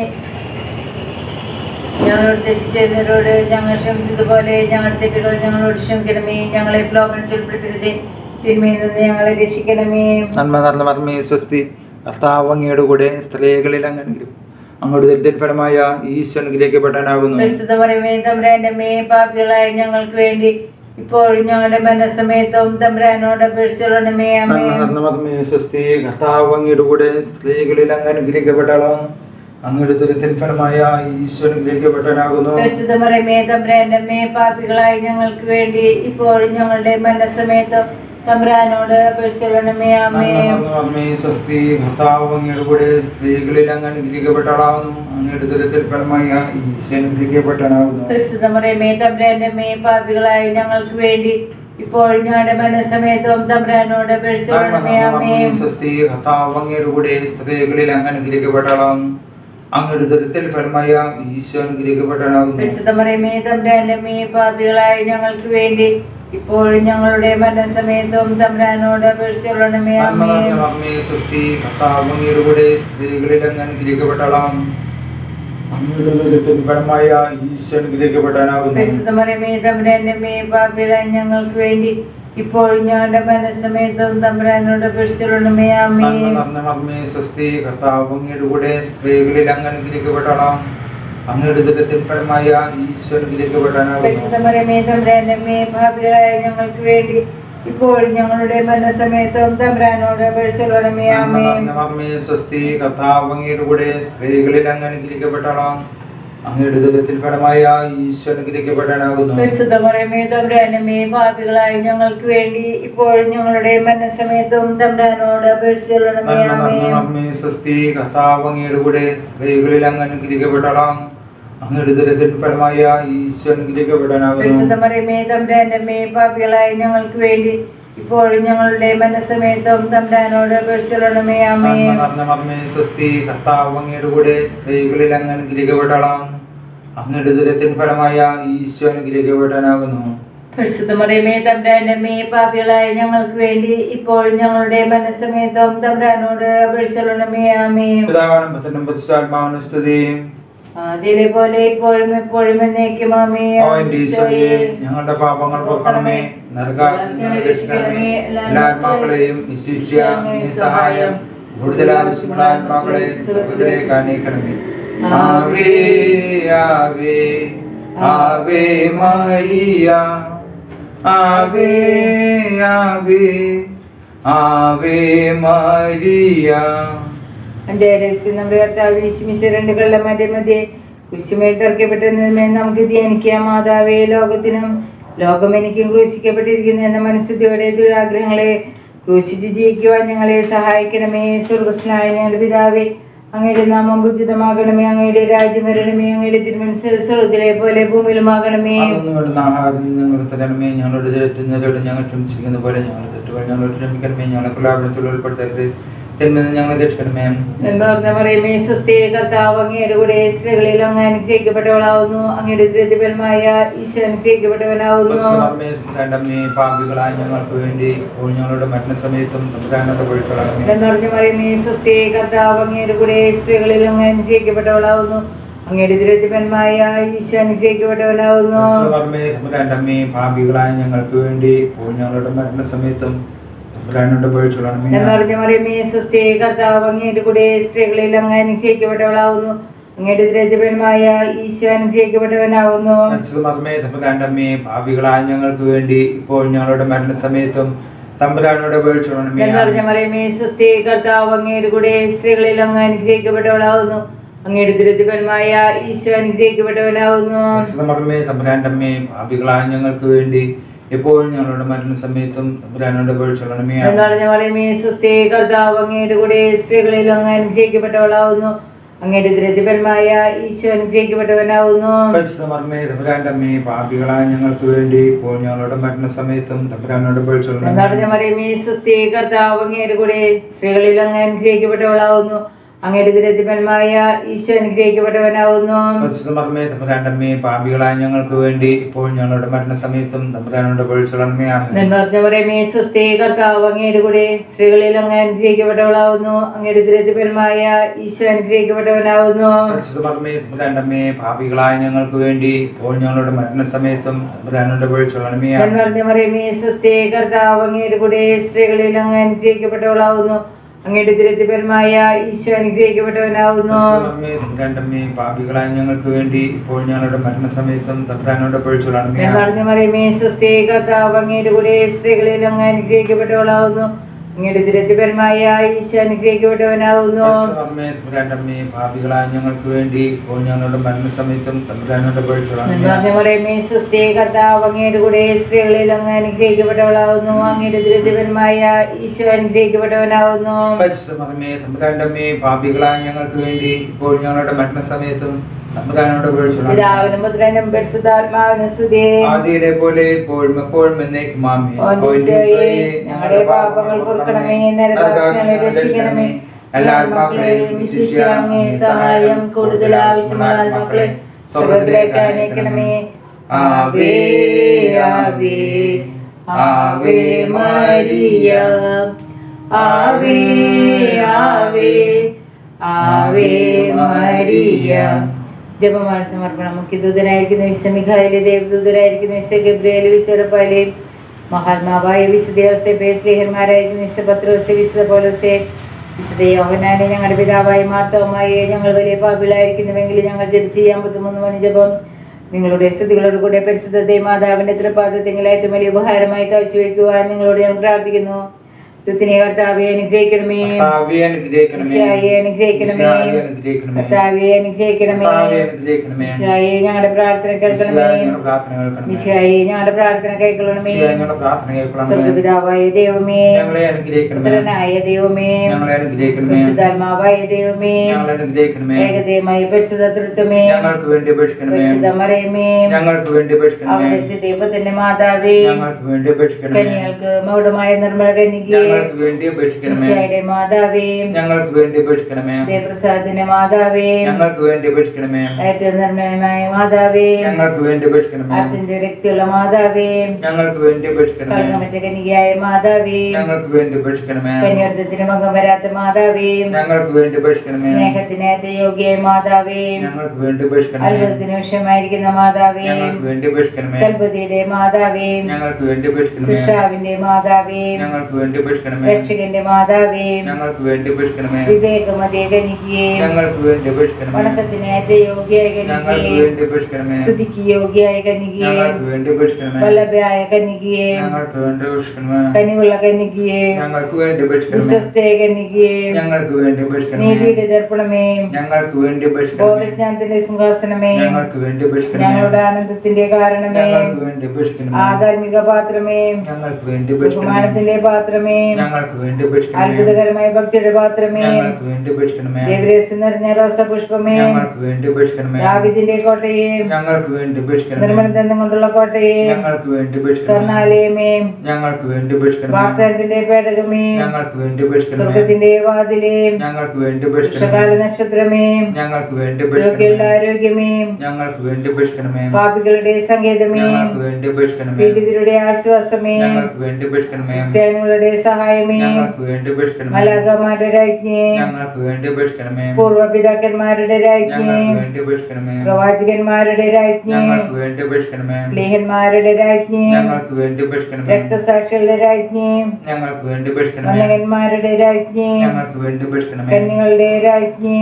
Speaker 1: ഞങ്ങളോട് തെറ്റ് ചെയ്യുന്നവരോട് ഞങ്ങൾ ക്ഷമിച്ചതുപോലെ ഞങ്ങളുടെ തെറ്റുകൾ ഞങ്ങളോട് ക്ഷമിക്കണമേ. ഞങ്ങളെ പ്രലോഭനത്തിൽ ഉൾപ്പെടുത്തരുതേ, തിന്മയിൽ നിന്ന് ഞങ്ങളെ രക്ഷിക്കണമേ.
Speaker 2: നന്മ നിറഞ്ഞ മർമ്മേ സ്വസ്തി. കർത്താവ് അങ്ങയുടെ കൂടെ സ്ത്രീകളിൽ അങ്ങനെങ്കിലും അങ്ങോട്ട് ദരിദ്രഫലമായ ഈശോ അനുഗ്രഹിക്കപ്പെടാനാകുന്നു.
Speaker 1: പാപികളായ ഞങ്ങൾക്ക് വേണ്ടി ഇപ്പോഴും ഞങ്ങളുടെ മനസ്സമയത്തും തമ്പുരാനോട് അപേക്ഷിക്കണമേ.
Speaker 2: സ്വസ്തി. കർത്താവ് അങ്ങയുടെ കൂടെ സ്ത്രീകളിൽ അങ്ങ് അനുഗ്രഹിക്കപ്പെടാനാകുന്നു. അങ്ങയുടെ ദരിദ്രഫലമായ ഈശോ അനുഗ്രഹിക്കപ്പെടാനാകുന്നു.
Speaker 1: തമ്പുരാനമ്മേ, പാപികളായ ഞങ്ങൾക്ക് വേണ്ടി ഇപ്പോഴും ഞങ്ങളുടെ മനസ്സമയത്തും തമ്പുരാനോട് അപേക്ഷിക്കണമേ.
Speaker 2: സ്വസ്തി. കർത്താവ് അങ്ങയുടെ കൂടെ സ്ത്രീകളിൽ അങ്ങ് അനുഗ്രഹിക്കപ്പെടാനാകുന്നു. അങ്ങയുടെ ദരിദ്രഫലമായ ഈശോ അനുഗ്രഹിക്കപ്പെടാനാകുന്നു.
Speaker 1: തമ്പുരാനമ്മേ, പാപികളായ ഞങ്ങൾക്ക് വേണ്ടി ഇപ്പോഴും ഞങ്ങളുടെ മനസ്സമയത്തും തമ്പുരാനോട് അപേക്ഷിക്കണമേ.
Speaker 2: സ്വസ്തി. കർത്താവ് അങ്ങയുടെ കൂടെ സ്ത്രീകളിൽ അങ്ങ് അനുഗ്രഹിക്കപ്പെടാനാകുന്നു. അങ്ങയുടെ ദരിദ്രഫലമായ ഈശോ അനുഗ്രഹിക്കപ്പെടാനാകുന്നു.
Speaker 1: തമ്പുരാനമ്മേ, പാപികളായ ഞങ്ങൾക്ക് വേണ്ടി ഇപ്പോഴും ഞങ്ങളുടെ മരണസമയത്തും തമ്പുരാനോട് അപേക്ഷിക്കണമേ.
Speaker 2: സ്വസ്തി. കർത്താവ് അങ്ങയുടെ കൂടെ സ്ത്രീകളിൽ അങ്ങ് അനുഗ്രഹിക്കപ്പെടാനാകുന്നു. അങ്ങയുടെ ദരിദ്രഫലമായ ഈശോ അനുഗ്രഹിക്കപ്പെടാനാകുന്നു.
Speaker 1: തമ്പുരാനമ്മേ, പാപികളായ ഞങ്ങൾക്ക് വേണ്ടി ഇപ്പോഴും ഞങ്ങളുടെ മനസ്സമയത്തും തമ്പുരാനോട് അപേക്ഷിക്കണമേ.
Speaker 2: സ്വസ്തി. കർത്താവ് അങ്ങയുടെ കൂടെ സ്ത്രീകളിൽ അങ്ങ് അനുഗ്രഹിക്കപ്പെടാനാകുന്നു. അങ്ങയുടെ ദരിദ്രഫലമായ ഈശോ അനുഗ്രഹിക്കപ്പെടാനാകുന്നു.
Speaker 1: തമ്പുരാനമ്മേ, പാപികളായ ഞങ്ങൾക്ക് വേണ്ടി ഇപ്പോഴും ഞങ്ങളുടെ മരണസമയത്തും തമ്പുരാനോട് അപേക്ഷിക്കണമേ.
Speaker 2: സ്വസ്തി. കർത്താവ് അങ്ങയുടെ കൂടെ സ്ത്രീകളിൽ അങ്ങ് അനുഗ്രഹിക്കപ്പെടാനാകുന്നു. അങ്ങയുടെ ദരിദ്രഫലമായ ഈശോ അനുഗ്രഹിക്കപ്പെടാനാകുന്നു.
Speaker 1: തമ്പുരാനമ്മേ, പാപികളായ ഞങ്ങൾക്ക് വേണ്ടി ഇപ്പോഴും ഞങ്ങളുടെ മരണസമയത്തും തമ്പുരാനോട് അപേക്ഷിക്കണമേ.
Speaker 2: സ്വസ്തി. കർത്താവ് അങ്ങയുടെ കൂടെ സ്ത്രീകളിൽ അങ്ങ് അനുഗ്രഹിക്കപ്പെടാനാകുന്നു. അങ്ങയുടെ ദരിദ്രഫലമായ ഈശോ അനുഗ്രഹിക്കപ്പെടാനാകുന്നു.
Speaker 1: തമ്പുരാനമ്മേ, പാപികളായ ഞങ്ങൾക്ക് വേണ്ടി ഇപ്പോഴും ഞങ്ങളുടെ മനസ്സമയത്തും തമ്പുരാനോട് അപേക്ഷിക്കണമേ.
Speaker 2: സ്വസ്തി. കർത്താവ് അങ്ങയുടെ കൂടെ സ്ത്രീകളിൽ അങ്ങ് അനുഗ്രഹിക്കപ്പെടാനാകുന്നു. അങ്ങയുടെ ദരിദ്രഫലമായ ഈശോ അനുഗ്രഹിക്കപ്പെടാനാകുന്നു.
Speaker 1: തമ്പുരാനമ്മേ, പാപികളായ ഞങ്ങൾക്ക് വേണ്ടി ഇപ്പോഴും ഞങ്ങളുടെ മനസ്സമയത്തും തമ്പുരാനോട് അപേക്ഷിക്കണമേ.
Speaker 2: പിതാവിനും പുത്രനും പരിശുദ്ധാത്മാവിനും സ്തുതി.
Speaker 1: അതിലെ പോലെ ഇപ്പോഴും എപ്പോഴും എന്നേക്കും ആമേൻ.
Speaker 2: ഞങ്ങളുടെ പാപങ്ങൾ പൊറുക്കണമേ, നരകാഗ്നിയിൽ രക്ഷിക്കണമേ. എല്ലാ ആത്മാക്കളെയും വിശിഷ്യ സഹായം കൂടുതൽ ആവശ്യമുള്ള ആത്മാക്കളെ സ്വർഗ്ഗത്തിലേക്ക് ആനയിക്കണമേ. ആവേ ആവേ ആവേ മരിയ ആവേ ആവേ ആവേ മരിയ.
Speaker 1: നമ്മുടെ കർത്താവ് യേശുമിശിഹ രണ്ട് കള്ളന്മാരുടെ മധ്യേ കുരിശുമേൽ തറയ്ക്കപ്പെട്ടതിന്മേൽ നമുക്ക് ധ്യാനിക്കാം. മാതാവേ, ലോകത്തിനും ലോകം എനിക്കും ക്രൂശിക്കപ്പെട്ടിരിക്കുന്നു എന്ന മനസ്സുദ്ധിയോടെ ദുരാഗ്രഹങ്ങളെ ക്രൂശിച്ച് ജയിക്കുവാൻ ഞങ്ങളെ സഹായിക്കണമേ. സ്വർഗ്ഗസ്ഥനായ ഞങ്ങളുടെ പിതാവേ, അങ്ങയുടെ നാമം പൂജിതമാകണമേ. അങ്ങയുടെ രാജ്യം വരണമേ. അങ്ങയുടെ തിരുമനസ്സ് സ്വർഗ്ഗത്തിലെ പോലെ ഭൂമിയിലുമാകണമേ.
Speaker 2: ഞങ്ങൾ തരണമേ. ഞങ്ങളുടെ തെറ്റുന്നവരോട് ഞങ്ങൾ ക്ഷമിച്ചിരിക്കുന്ന പോലെ ഞങ്ങളുടെ തെറ്റുകൾ ഞങ്ങളോട് ക്ഷമിക്കണമേ. ഞങ്ങളെ പ്രലോഭനത്തിൽ ഉൾപ്പെടുത്തരുത്, ഞങ്ങളെ രക്ഷിക്കണമേ.
Speaker 1: പറയുമേ, സ്വസ്തി. കർത്താവ് അങ്ങയുടെ കൂടെ സ്ത്രീകളിൽ അങ്ങ് അനുഗ്രഹിക്കപ്പെട്ടവളാവുന്നു. അങ്ങയുടെ ദരിദ്രഫലമായ ഈശോ അനുഗ്രഹിക്കപ്പെട്ടവനാവുന്നു.
Speaker 2: പാപികളായ ഞങ്ങൾക്ക് വേണ്ടി ഞങ്ങളുടെ മരണസമയത്തും
Speaker 1: പറയുമേ, സ്വസ്തി. കർത്താവ് അങ്ങയുടെ കൂടെ സ്ത്രീകളിൽ അങ്ങ് അനുഗ്രഹിക്കപ്പെട്ടവളാവുന്നു. അങ്ങയുടെ ദരിദ്രഫലമായ ഈശോ അനുഗ്രഹിക്കപ്പെട്ടവനാവുന്നു.
Speaker 2: പാപികളായ ഞങ്ങൾക്ക് വേണ്ടി ഞങ്ങളുടെ മരണസമയത്തും
Speaker 1: പറയുമേ, സ്വസ്തി. കർത്താവ് അങ്ങയുടെ കൂടെ സ്ത്രീകളിൽ അങ്ങ് അനുഗ്രഹിക്കപ്പെട്ടവളാവുന്നു. അങ്ങയുടെ ദരിദ്രഫലമായ ഈശോ അനുഗ്രഹിക്കപ്പെട്ടവനാവുന്നു.
Speaker 2: പാപികളായ ഞങ്ങൾക്ക് വേണ്ടി ഇപ്പോൾ ഞങ്ങളുടെ മരണസമയത്തും തമ്പുരാനോട്
Speaker 1: പറയുമേ, സ്വസ്തി. കർത്താവ് അങ്ങയുടെ കൂടെ സ്ത്രീകളിൽ അങ്ങ് അനുഗ്രഹിക്കപ്പെട്ടവളാവുന്നു. അങ്ങയുടെ ദരിദ്രഫലമായ ഈശോ അനുഗ്രഹിക്കപ്പെട്ടവനാവുന്നു.
Speaker 2: തമ്പുരാന്റെ അമ്മേ, പാപികളായ ഞങ്ങൾക്ക് വേണ്ടി ഇപ്പോൾ ഞങ്ങളുടെ മരണസമയത്തും തമ്പുരാനോട് അപേക്ഷിച്ചുകൊള്ളണമേ.
Speaker 1: എന്ന് പറഞ്ഞ പറയുമേ സുസ്ഥി കർത്താവ് അങ്ങയുടെ കൂടെ സ്ത്രീകളിൽ അങ്ങ് അനുഗ്രഹിക്കപ്പെട്ടവളാവുന്നു. അങ്ങയുടെ ദരിദ്രഫലമായ ഈശോ അനുഗ്രഹിക്കപ്പെട്ടവനാവുന്നു.
Speaker 2: പരിശുദ്ധമറിയമേ തമ്പുരാന്റെ അമ്മേ, പാപികളായ ഞങ്ങൾക്ക് വേണ്ടി ഇപ്പോൾ ഞങ്ങളുടെ മരണസമയത്തും തമ്പുരാനോട് അപേക്ഷിച്ചുകൊള്ളണമേ.
Speaker 1: എന്ന് പറഞ്ഞ പറയുമേ സുസ്ഥി കർത്താവ് അങ്ങയുടെ കൂടെ സ്ത്രീകളിൽ അങ്ങ് അനുഗ്രഹിക്കപ്പെട്ടവളാവുന്നു. അങ്ങയുടെ ദരിദ്രഫലമായ ഈശോ അനുഗ്രഹിക്കപ്പെട്ടവനാവുന്നു.
Speaker 2: പരിശുദ്ധമറിയമേ തമ്പുരാന്റെ അമ്മേ, പാപികളായ ഞങ്ങൾക്ക് വേണ്ടി ഇപ്പോൾ ഞങ്ങളുടെ മരണസമയത്തും തമ്പുരാനോട് അപേക്ഷിച്ചുകൊള്ളണമേ.
Speaker 1: എന്ന് പറഞ്ഞ പറയുമേ സുസ്ഥി കർത്താവ് അങ്ങയുടെ കൂടെ സ്ത്രീകളിൽ അങ്ങ് അനുഗ്രഹിക്കപ്പെട്ടവളാവുന്നു. അങ്ങയുടെ ദരിദ്രഫലമായ ഈശോ അനുഗ്രഹിക്കപ്പെട്ടവനാവുന്നു.
Speaker 2: പരിശുദ്ധമറിയമേ തമ്പുരാന്റെ അമ്മേ, പാപികളായ ഞങ്ങൾക്ക് വേണ്ടി ഇപ്പോൾ ഞങ്ങളുടെ മരണസമയത്തും തമ്പുരാനോട് അപേക്ഷിച്ചുകൊള്ളണമേ.
Speaker 1: എന്ന് പറഞ്ഞ പറയുമേ സുസ്ഥി കർത്താവ് അങ്ങയുടെ കൂടെ സ്ത്രീകളിൽ അങ്ങ് അനുഗ്രഹിക്കപ്പെട്ടവളാവുന്നു. അങ്ങയുടെ ദരിദ്രഫലമായ ഈശോ അനുഗ്രഹിക്കപ്പെട്ടവനാവുന്നു.
Speaker 2: തമ്പുരാന്റെ അമ്മേ, പാപികളായ ഞങ്ങൾക്ക് വേണ്ടി ഇപ്പോൾ ഞങ്ങളുടെ മരണസമയത്തും തമ്പുരാനോട് അപേക്ഷിച്ചുകൊള്ളണമേ.
Speaker 1: എന്ന് പറഞ്ഞ പറയുമേ സുസ്ഥി കർത്താവ് അങ്ങയുടെ കൂടെ സ്ത്രീകളിൽ അങ്ങ് അനുഗ്രഹിക്കപ്പെട്ടവളാവുന്നു. അങ്ങയുടെ ദരിദ്രഫലമായ ഈശോ അനുഗ്രഹിക്കപ്പെട്ടവനാവുന്നു.
Speaker 2: തമ്പുരാന്റെ അമ്മേ, പാപികളായ ഞങ്ങൾക്ക് വേണ്ടി ഇപ്പോൾ ഞങ്ങളുടെ മരണസമയത്തും തമ്പുരാനോട് അപേക്ഷിച്ചുകൊള്ളണമേ.
Speaker 1: എന്ന് പറഞ്ഞ പറയുമേ സുസ്ഥി കർത്താവ് അങ്ങയുടെ കൂടെ സ്ത്രീകളിൽ അങ്ങ് അനുഗ്രഹിക്കപ്പെട്ടവളാവുന്നു. അങ്ങയുടെ ദരിദ്രഫലമായ ഈശോ അനുഗ്രഹിക്കപ്പെട്ടവനാവുന്നു.
Speaker 2: പരിശുദ്ധമറിയമേ തമ്പുരാന്റെ അമ്മേ, പാപികളായ ഞങ്ങൾക്ക് വേണ്ടി ഇപ്പോൾ ഞങ്ങളുടെ മരണസമയത്തും തമ്പുരാനോട് അപേക്ഷിച്ചുകൊള്ളണമേ.
Speaker 1: പിതാവിനും പുത്രനും പരിശുദ്ധാത്മാവിനും സ്തുതി.
Speaker 2: ആദിയിലെ പോലെ ഇപ്പോഴും എപ്പോഴും എന്നേക്കും ആമേൻ.
Speaker 1: ഞങ്ങളുടെ പാപങ്ങൾ പൊറുക്കണമേ, നരകാഗ്നിയിൽ രക്ഷിക്കണമേ. എല്ലാ ആത്മാക്കളെയും വിശിഷ്യ അങ്ങേ സഹായം കൂടുതൽ ആവശ്യമായ ആത്മാക്കളെ സ്വർഗ്ഗത്തിലേക്ക് അയക്കണമേ. ആവേ ആവേ ആവേ മരിയ, ആവേ ആവേ ആവേ മരിയ. ജപമാല സമർപ്പണം. മുഖ്യദൂതനായിരിക്കുന്ന വിശുദ്ധ മിഖായേല്, ദേവദൂതനായിരിക്കുന്ന വിശുദ്ധ ഗബ്രിയേല്, വിശുദ്ധ റഫായേല്, മഹാത്മാവായ വിശുദ്ധ യോസേപ്പ്, സ്ലീഹന്മാരായിരിക്കുന്ന വിശുദ്ധ പത്രോസ്, വിശുദ്ധ പൗലോസേ, വിശുദ്ധ യോഹന്നാനെ, ഞങ്ങളുടെ പിതാവായ മാർത്തോമായെ, ഞങ്ങൾ വലിയ പാപികളായിരിക്കുന്നുവെങ്കിൽ ഞങ്ങൾ ജപിച്ച് ചെയ്യാൻ 33 ജപം നിങ്ങളുടെ സ്തുതികളോട് കൂടെ പരിശുദ്ധ മാതാവിന്റെ തൃപ്പാദത്തിൽ ഏറ്റവും വലിയ ഉപഹാരമായി കാഴ്ചവെക്കുവാൻ നിങ്ങളോട് ഞാൻ പ്രാർത്ഥിക്കുന്നു. കർത്താവെ അനുഗ്രഹിക്കണമേ, മിശിഹായെ അനുഗ്രഹിക്കണമേ, കർത്താവെ അനുഗ്രഹിക്കണമേ, മിശിഹായെ ഞങ്ങളുടെ പ്രാർത്ഥന കേൾക്കണമേ, മിശിഹായെ ഞങ്ങളുടെ പ്രാർത്ഥന കേൾക്കണമേ. സ്വർഗ്ഗപിതാവായ ദൈവമേ, പുത്രനായ ദൈവമേ, പരിശുദ്ധാത്മാവായ ദൈവമേ, ഏകദൈവമായ പരിശുദ്ധ തൃത്വമേ, പരിശുദ്ധ മറിയമേ, അവതരിച്ച ദൈവത്തിന്റെ മാതാവേ, കന്യകൾക്ക് മൗഢമായ നിർമ്മല കന്യകേ, മിശിഹായുടെ മാതാവേ, ദേവപ്രസാദിന്റെ മാതാവേ, ഏറ്റവും നിർമ്മലമായ മാതാവേ, അതിന്റെ വ്യക്തിയുള്ള മാതാവേ, കളങ്കമറ്റ കന്യകയായ മാതാവേ, കന്യാർത്ഥത്തിന് മകം വരാത്ത മാതാവേ, സ്നേഹത്തിന് യോഗ്യയായ മാതാവേ, അത്ഭുതത്തിന് വിഷയമായിരിക്കുന്ന മാതാവേ, സൽബുദ്ധിയുടെ മാതാവേ, സൃഷ്ടാവിന്റെ മാതാവേ, രക്ഷകന്റെ മാതാവേ, വിവേകമതേ കനികയെ, വണക്കത്തിന് യോഗ്യായ കനികയെ, സ്തുതിക്ക് യോഗ്യായ കനികയെ, വല്ലഭയായ കനികയെ, കനിവുള്ള കനികയെ, വിശ്വസ്തയ കനികയെ, നീതിയുടെ ദർപ്പണമേ, ബോധജ്ഞാനത്തിന്റെ സിംഹാസനമേ, ഞങ്ങളുടെ ആനന്ദത്തിന്റെ കാരണമേ, ആധാർമിക പാത്രമേ, ബഹുമാനത്തിന്റെ പാത്രമേ, അത്ഭുതകരമായ ഭക്തിയുടെ പാത്രമേ, ദേവരസം നിറഞ്ഞ റോസപുഷ്പമേ, ദാവീദിന്റെ കോട്ടയെ, നിർമ്മലതന്ത്രം കൊണ്ടുള്ള കോട്ടയെ, സ്വർണ്ണാലയമേ, വാഗ്ദാനത്തിന്റെ പേടകമേ, സ്വർഗത്തിന്റെ വാതിലേ, വൃക്ഷകാല നക്ഷത്രമേ, രോഗികളുടെ ആരോഗ്യമേ, പാപികളുടെ സങ്കേതമേ, പീഡിതരുടെ ആശ്വാസമേ, ക്രിസ്ത്യാനികളുടെ സഹായമേ, മലാഖമാരുടെ രാജ്ഞി, പൂർവപിതാക്കന്മാരുടെ രാജ്ഞി, പ്രവാചകന്മാരുടെ രാജ്ഞി, സ്ലേഹന്മാരുടെ രാജ്ഞി, രക്തസാക്ഷികളുടെ രാജ്ഞി, വന്ദകന്മാരുടെ രാജ്ഞി, കന്യകളുടെ രാജ്ഞി,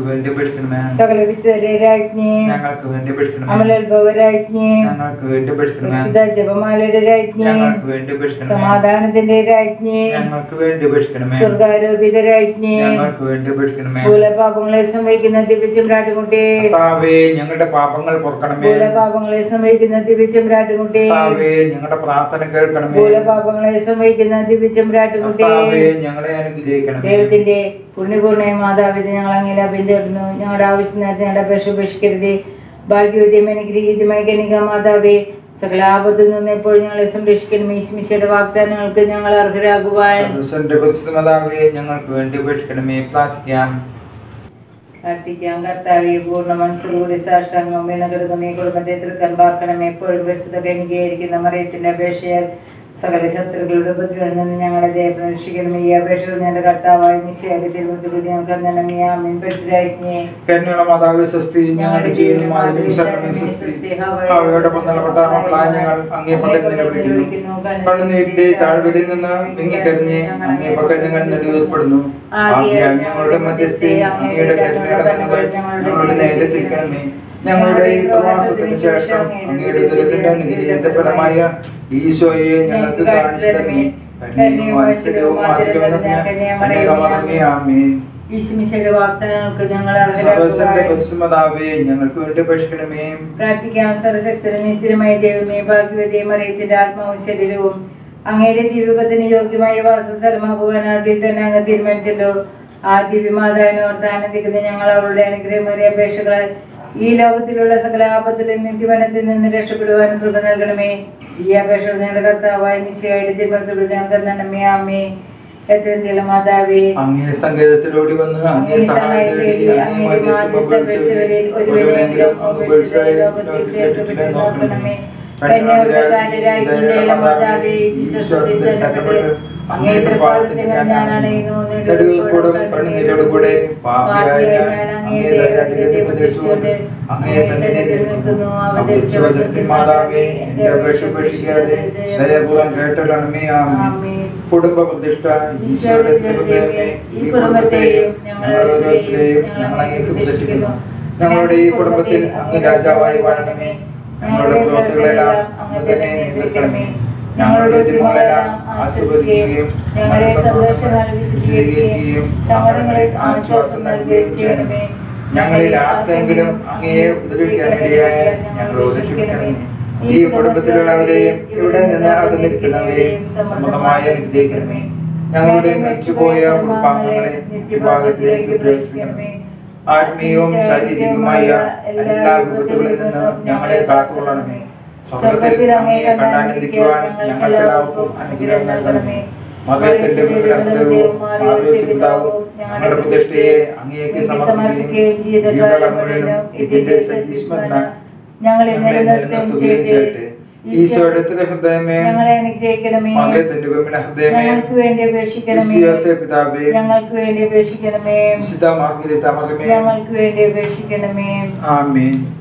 Speaker 1: സകല വിശുദ്ധരുടെ രാജ്ഞി, അമലോത്ഭവ രാജ്ഞി, വിശുദ്ധ ജപമാലയുടെ രാജ്ഞി, സമാധാനത്തിന്റെ രാജ്ഞി, രാജ്ഞി,
Speaker 2: ഞങ്ങൾക്ക് വേണ്ടി അപേക്ഷിക്കണമേ.
Speaker 1: സ്വർഗാരോപിത രാജ്ഞി,
Speaker 2: ഞങ്ങൾക്ക് വേണ്ടി അപേക്ഷിക്കണമേ.
Speaker 1: പാപങ്ങളെ സംവഹിക്കുന്ന ദിവ്യചെമ്പ്രാട്ടുകുട്ടി,
Speaker 2: ഞങ്ങളുടെ പാപങ്ങൾ പൊറുക്കണമേ.
Speaker 1: പാപങ്ങളെ സംവഹിക്കുന്ന ദിവ്യചെമ്പ്രാട്ടുകുട്ടി,
Speaker 2: ഞങ്ങളുടെ പ്രാർത്ഥന കേൾക്കണമേ.
Speaker 1: പാപങ്ങളെ സംവഹിക്കുന്ന ദിവ്യചെമ്പ്രാട്ടുകുട്ടി,
Speaker 2: ഞങ്ങളെ അനുഗ്രഹിക്കണമേ.
Speaker 1: ദൈവത്തിന്റെ പുണ്യപൂർണ്ണ മാതാവിനെ ഞങ്ങൾ അങ്ങനെ അഭിനന്ദിക്കുന്നു. ഞങ്ങളുടെ ആവശ്യം നേരത്തെ ഞങ്ങളുടെ അപേക്ഷ ഉപേക്ഷിക്കരുത്. ഭാഗ്യവതിയും അനുഗ്രഹീതമായ കനിക മാതാവേ, സകല ആപത്തിൽ നിന്ന് എപ്പോഴും ഞങ്ങളെ സംരക്ഷിക്കണം. ഈശ്മിശയുടെ വാഗ്ദാനങ്ങൾക്ക് ഞങ്ങൾ അർഹരാകുവാൻ
Speaker 2: ഞങ്ങൾക്ക് വേണ്ടി അപേക്ഷിക്കണമേ. പ്രാർത്ഥിക്കാം.
Speaker 1: കർത്താവെ, പൂർണ്ണ മനസ്സോടുകൂടി സാഷ്ടാംഗം വീണകരുതമേ കുടുംബത്തെ തൃക്കൻ പാർക്കണമേ. എപ്പോഴും പരിശുദ്ധ കനികയായിരിക്കുന്ന മറിയത്തിന്റെ അപേക്ഷയാൽ സകല ശത്രുക്കളുടെ ഉപദ്രവങ്ങളിൽ നിന്ന് ഞങ്ങളെ ദൈവം രക്ഷിക്കണമേ. ഈ അപേക്ഷകൾ ഞങ്ങളുടെ കർത്താവായ മിശിഹായുടെ തിരുമുഖത്തിലൂടെ ഞങ്ങൾക്ക് അന്നണമേ. ആമേൻ. പരിശുദ്ധരാജ്ഞിയെ,
Speaker 2: കരുണയുള്ള മാതാവേ സ്വസ്തി. ഞങ്ങളുടെ ജീവിതം അവയുടെ പ്രധാനപ്പെട്ട മക്കളായ ഞങ്ങൾ അങ്ങേ പക്കൽ നിലവിളിക്കുന്നു. കണ്ണുനീരിന്റെ താഴ്വരയിൽ നിന്ന് വിങ്ങിക്കരിഞ്ഞ് അങ്ങേ പക്കൽ ഞങ്ങൾ നെടുവേർപ്പെടുന്നു. ആകയാൽ ഞങ്ങളുടെ മധ്യസ്ഥെ അങ്ങയുടെ കരുണയുടെ കണ്ണുകൾ ഞങ്ങളുടെ നേരെ തിരിക്കണമേ. ഞങ്ങളുടെ ഈ പ്രവാസത്തിന് ശേഷം അങ്ങയുടെ ദുരിതത്തിന്റെ അനുഗ്രഹീത ഫലമായ ഈശോയെ ഞങ്ങൾക്ക് കാണിച്ചു തരണമേ. കരുണയും വാത്സല്യവും
Speaker 1: ഈശ്മിശയുടെ വാഗ്ദാനങ്ങൾക്ക് ഞങ്ങൾ
Speaker 2: ഞങ്ങൾക്ക് വേണ്ടി അപേക്ഷിക്കണമേ.
Speaker 1: പ്രാർത്ഥിക്കാം. സർവശക്തനും നിത്യനുമായ ദൈവമേ, ഭാഗ്യവതിയും മറിയത്തിന്റെ ആത്മാവും ശരീരവും അങ്ങയുടെ ദിവ്യപത്തിന് യോഗ്യമായ വാസസ്ഥലമാകുവാൻ ആദ്യം തന്നെ അങ്ങ് തീരുമാനിച്ചല്ലോ. ആ ദിവ്യമാതാവിനോർത്ത് ആനന്ദിക്കുന്ന ഞങ്ങൾ അവളുടെ അനുഗ്രഹമേറിയ അപേക്ഷകളാൽ ഈ ലോകത്തിലുള്ള സകല ആപത്തിലും നിത്യമനത്തിൽ നിന്ന് രക്ഷപ്പെടുവാൻ കൃപ നൽകണമേ. ഈ അപേക്ഷകൾ ഞങ്ങളുടെ കർത്താവായ മിശിഹായുടെ തിരുമുഖത്തിലൂടെ ഞങ്ങൾക്ക് തരണമേ. ആമേ. എത്രയും മാതാവേ,
Speaker 2: അങ്ങേ സങ്കേതത്തിലോടി വന്ന് അങ്ങേ സഹായം തേടി അങ്ങേ മധ്യസ്ഥം വിളിച്ചവരിൽ ഒരുവനെങ്കിലും
Speaker 1: നോക്കണമേ. മാതാവേ, വിശ്വസത്തെ ശരണപ്പെട്ട് അങ്ങേ തൃപ്പാദത്തിൽ ഞാൻ അണയുന്നു.
Speaker 2: കണ്ണുനീരോടുകൂടെ അങ്ങേ സന്നിധിയിൽ നിൽക്കുന്നു. അവതരിച്ച വചനത്തിൽ മാതാവേ, എന്റെ അപേക്ഷ ഉപേക്ഷിക്കാതെ ദയപൂർവ്വം കേട്ടൊരണമേ. ആമേൻ. കുടുംബ പ്രതിഷ്ഠ ഈശോയുടെ തിരുഹൃദയമേ, ഈ കുടുംബത്തെയും ഞങ്ങൾ ഓരോരുത്തരെയും ഞങ്ങൾ അങ്ങേക്ക് പ്രതിഷ്ഠിക്കുന്നു. ഞങ്ങളുടെ ഈ കുടുംബത്തിൽ അങ്ങ് രാജാവായി വാഴണമേ. ഞങ്ങളുടെ പ്രവൃത്തികളെല്ലാം അങ്ങ് തന്നെ നിയന്ത്രിക്കണമേ. ഞങ്ങളുടെ ഉദ്യമങ്ങളെല്ലാം ആശീർവദിക്കുകയും ഞങ്ങളെ സന്തോഷമായി വിശദീകരിക്കുകയും സങ്കടങ്ങളിൽ ആശ്വാസം നൽകുകയും ചെയ്യണമേ. ഞങ്ങളിൽ ആർക്കെങ്കിലും അങ്ങയെ ഉപദ്രവിക്കാനിടയായ ഞങ്ങളോട് ക്ഷമിക്കണമേ. ഈ കുടുംബത്തിലുള്ളവരെയും ഇവിടെ നിന്ന് അകന്നിരിക്കുന്നവരെയും സമ്മതമായി അനുഗ്രഹിക്കണമേ. ഞങ്ങളുടെ മരിച്ചുപോയ കുടുംബാംഗങ്ങളെ നിത്യഭാഗത്തിലേക്ക് പ്രവേശിക്കണമേ. ആത്മീയവും ശാരീരികവുമായ എല്ലാ വിപത്തുകളിൽ നിന്ന് ഞങ്ങളെ കാത്തുകൊള്ളണമേ. സ്വർഗത്തിൽ അങ്ങയെ കണ്ടാനന്ദിക്കുവാൻ ഞങ്ങൾക്കെല്ലാവർക്കും അനുഗ്രഹം നൽകണമേ. മകത്തിന്റെ വിഗ്രഹവും മാതൃപിതാവും ഞങ്ങളുടെ പ്രതിഷ്ഠയെ അങ്ങേക്ക് സമർപ്പിക്കുകയും ജീവിതകർമ്മങ്ങളിലും ഇതിന്റെ സജീസ്മരണ ഞങ്ങളെ നിലനിർത്തുകയും ചെയ്യട്ടെ. ഈശോയുടെ തിരുഹൃദയമേ,
Speaker 1: ഞങ്ങളെ അനുഗ്രഹിക്കണമേ.
Speaker 2: മകത്തിന്റെ ഹൃദയമേ,
Speaker 1: ഞങ്ങൾക്ക് വേണ്ടി അപേക്ഷിക്കണമേ.
Speaker 2: പിതാവേ,
Speaker 1: ഞങ്ങൾക്ക് വേണ്ടി അപേക്ഷിക്കണമേ.
Speaker 2: വിശുദ്ധ മാർഗ്ഗരീത്ത മറിയമേ,
Speaker 1: ഞങ്ങൾക്ക് വേണ്ടി അപേക്ഷിക്കണമേ.
Speaker 2: ആമേൻ.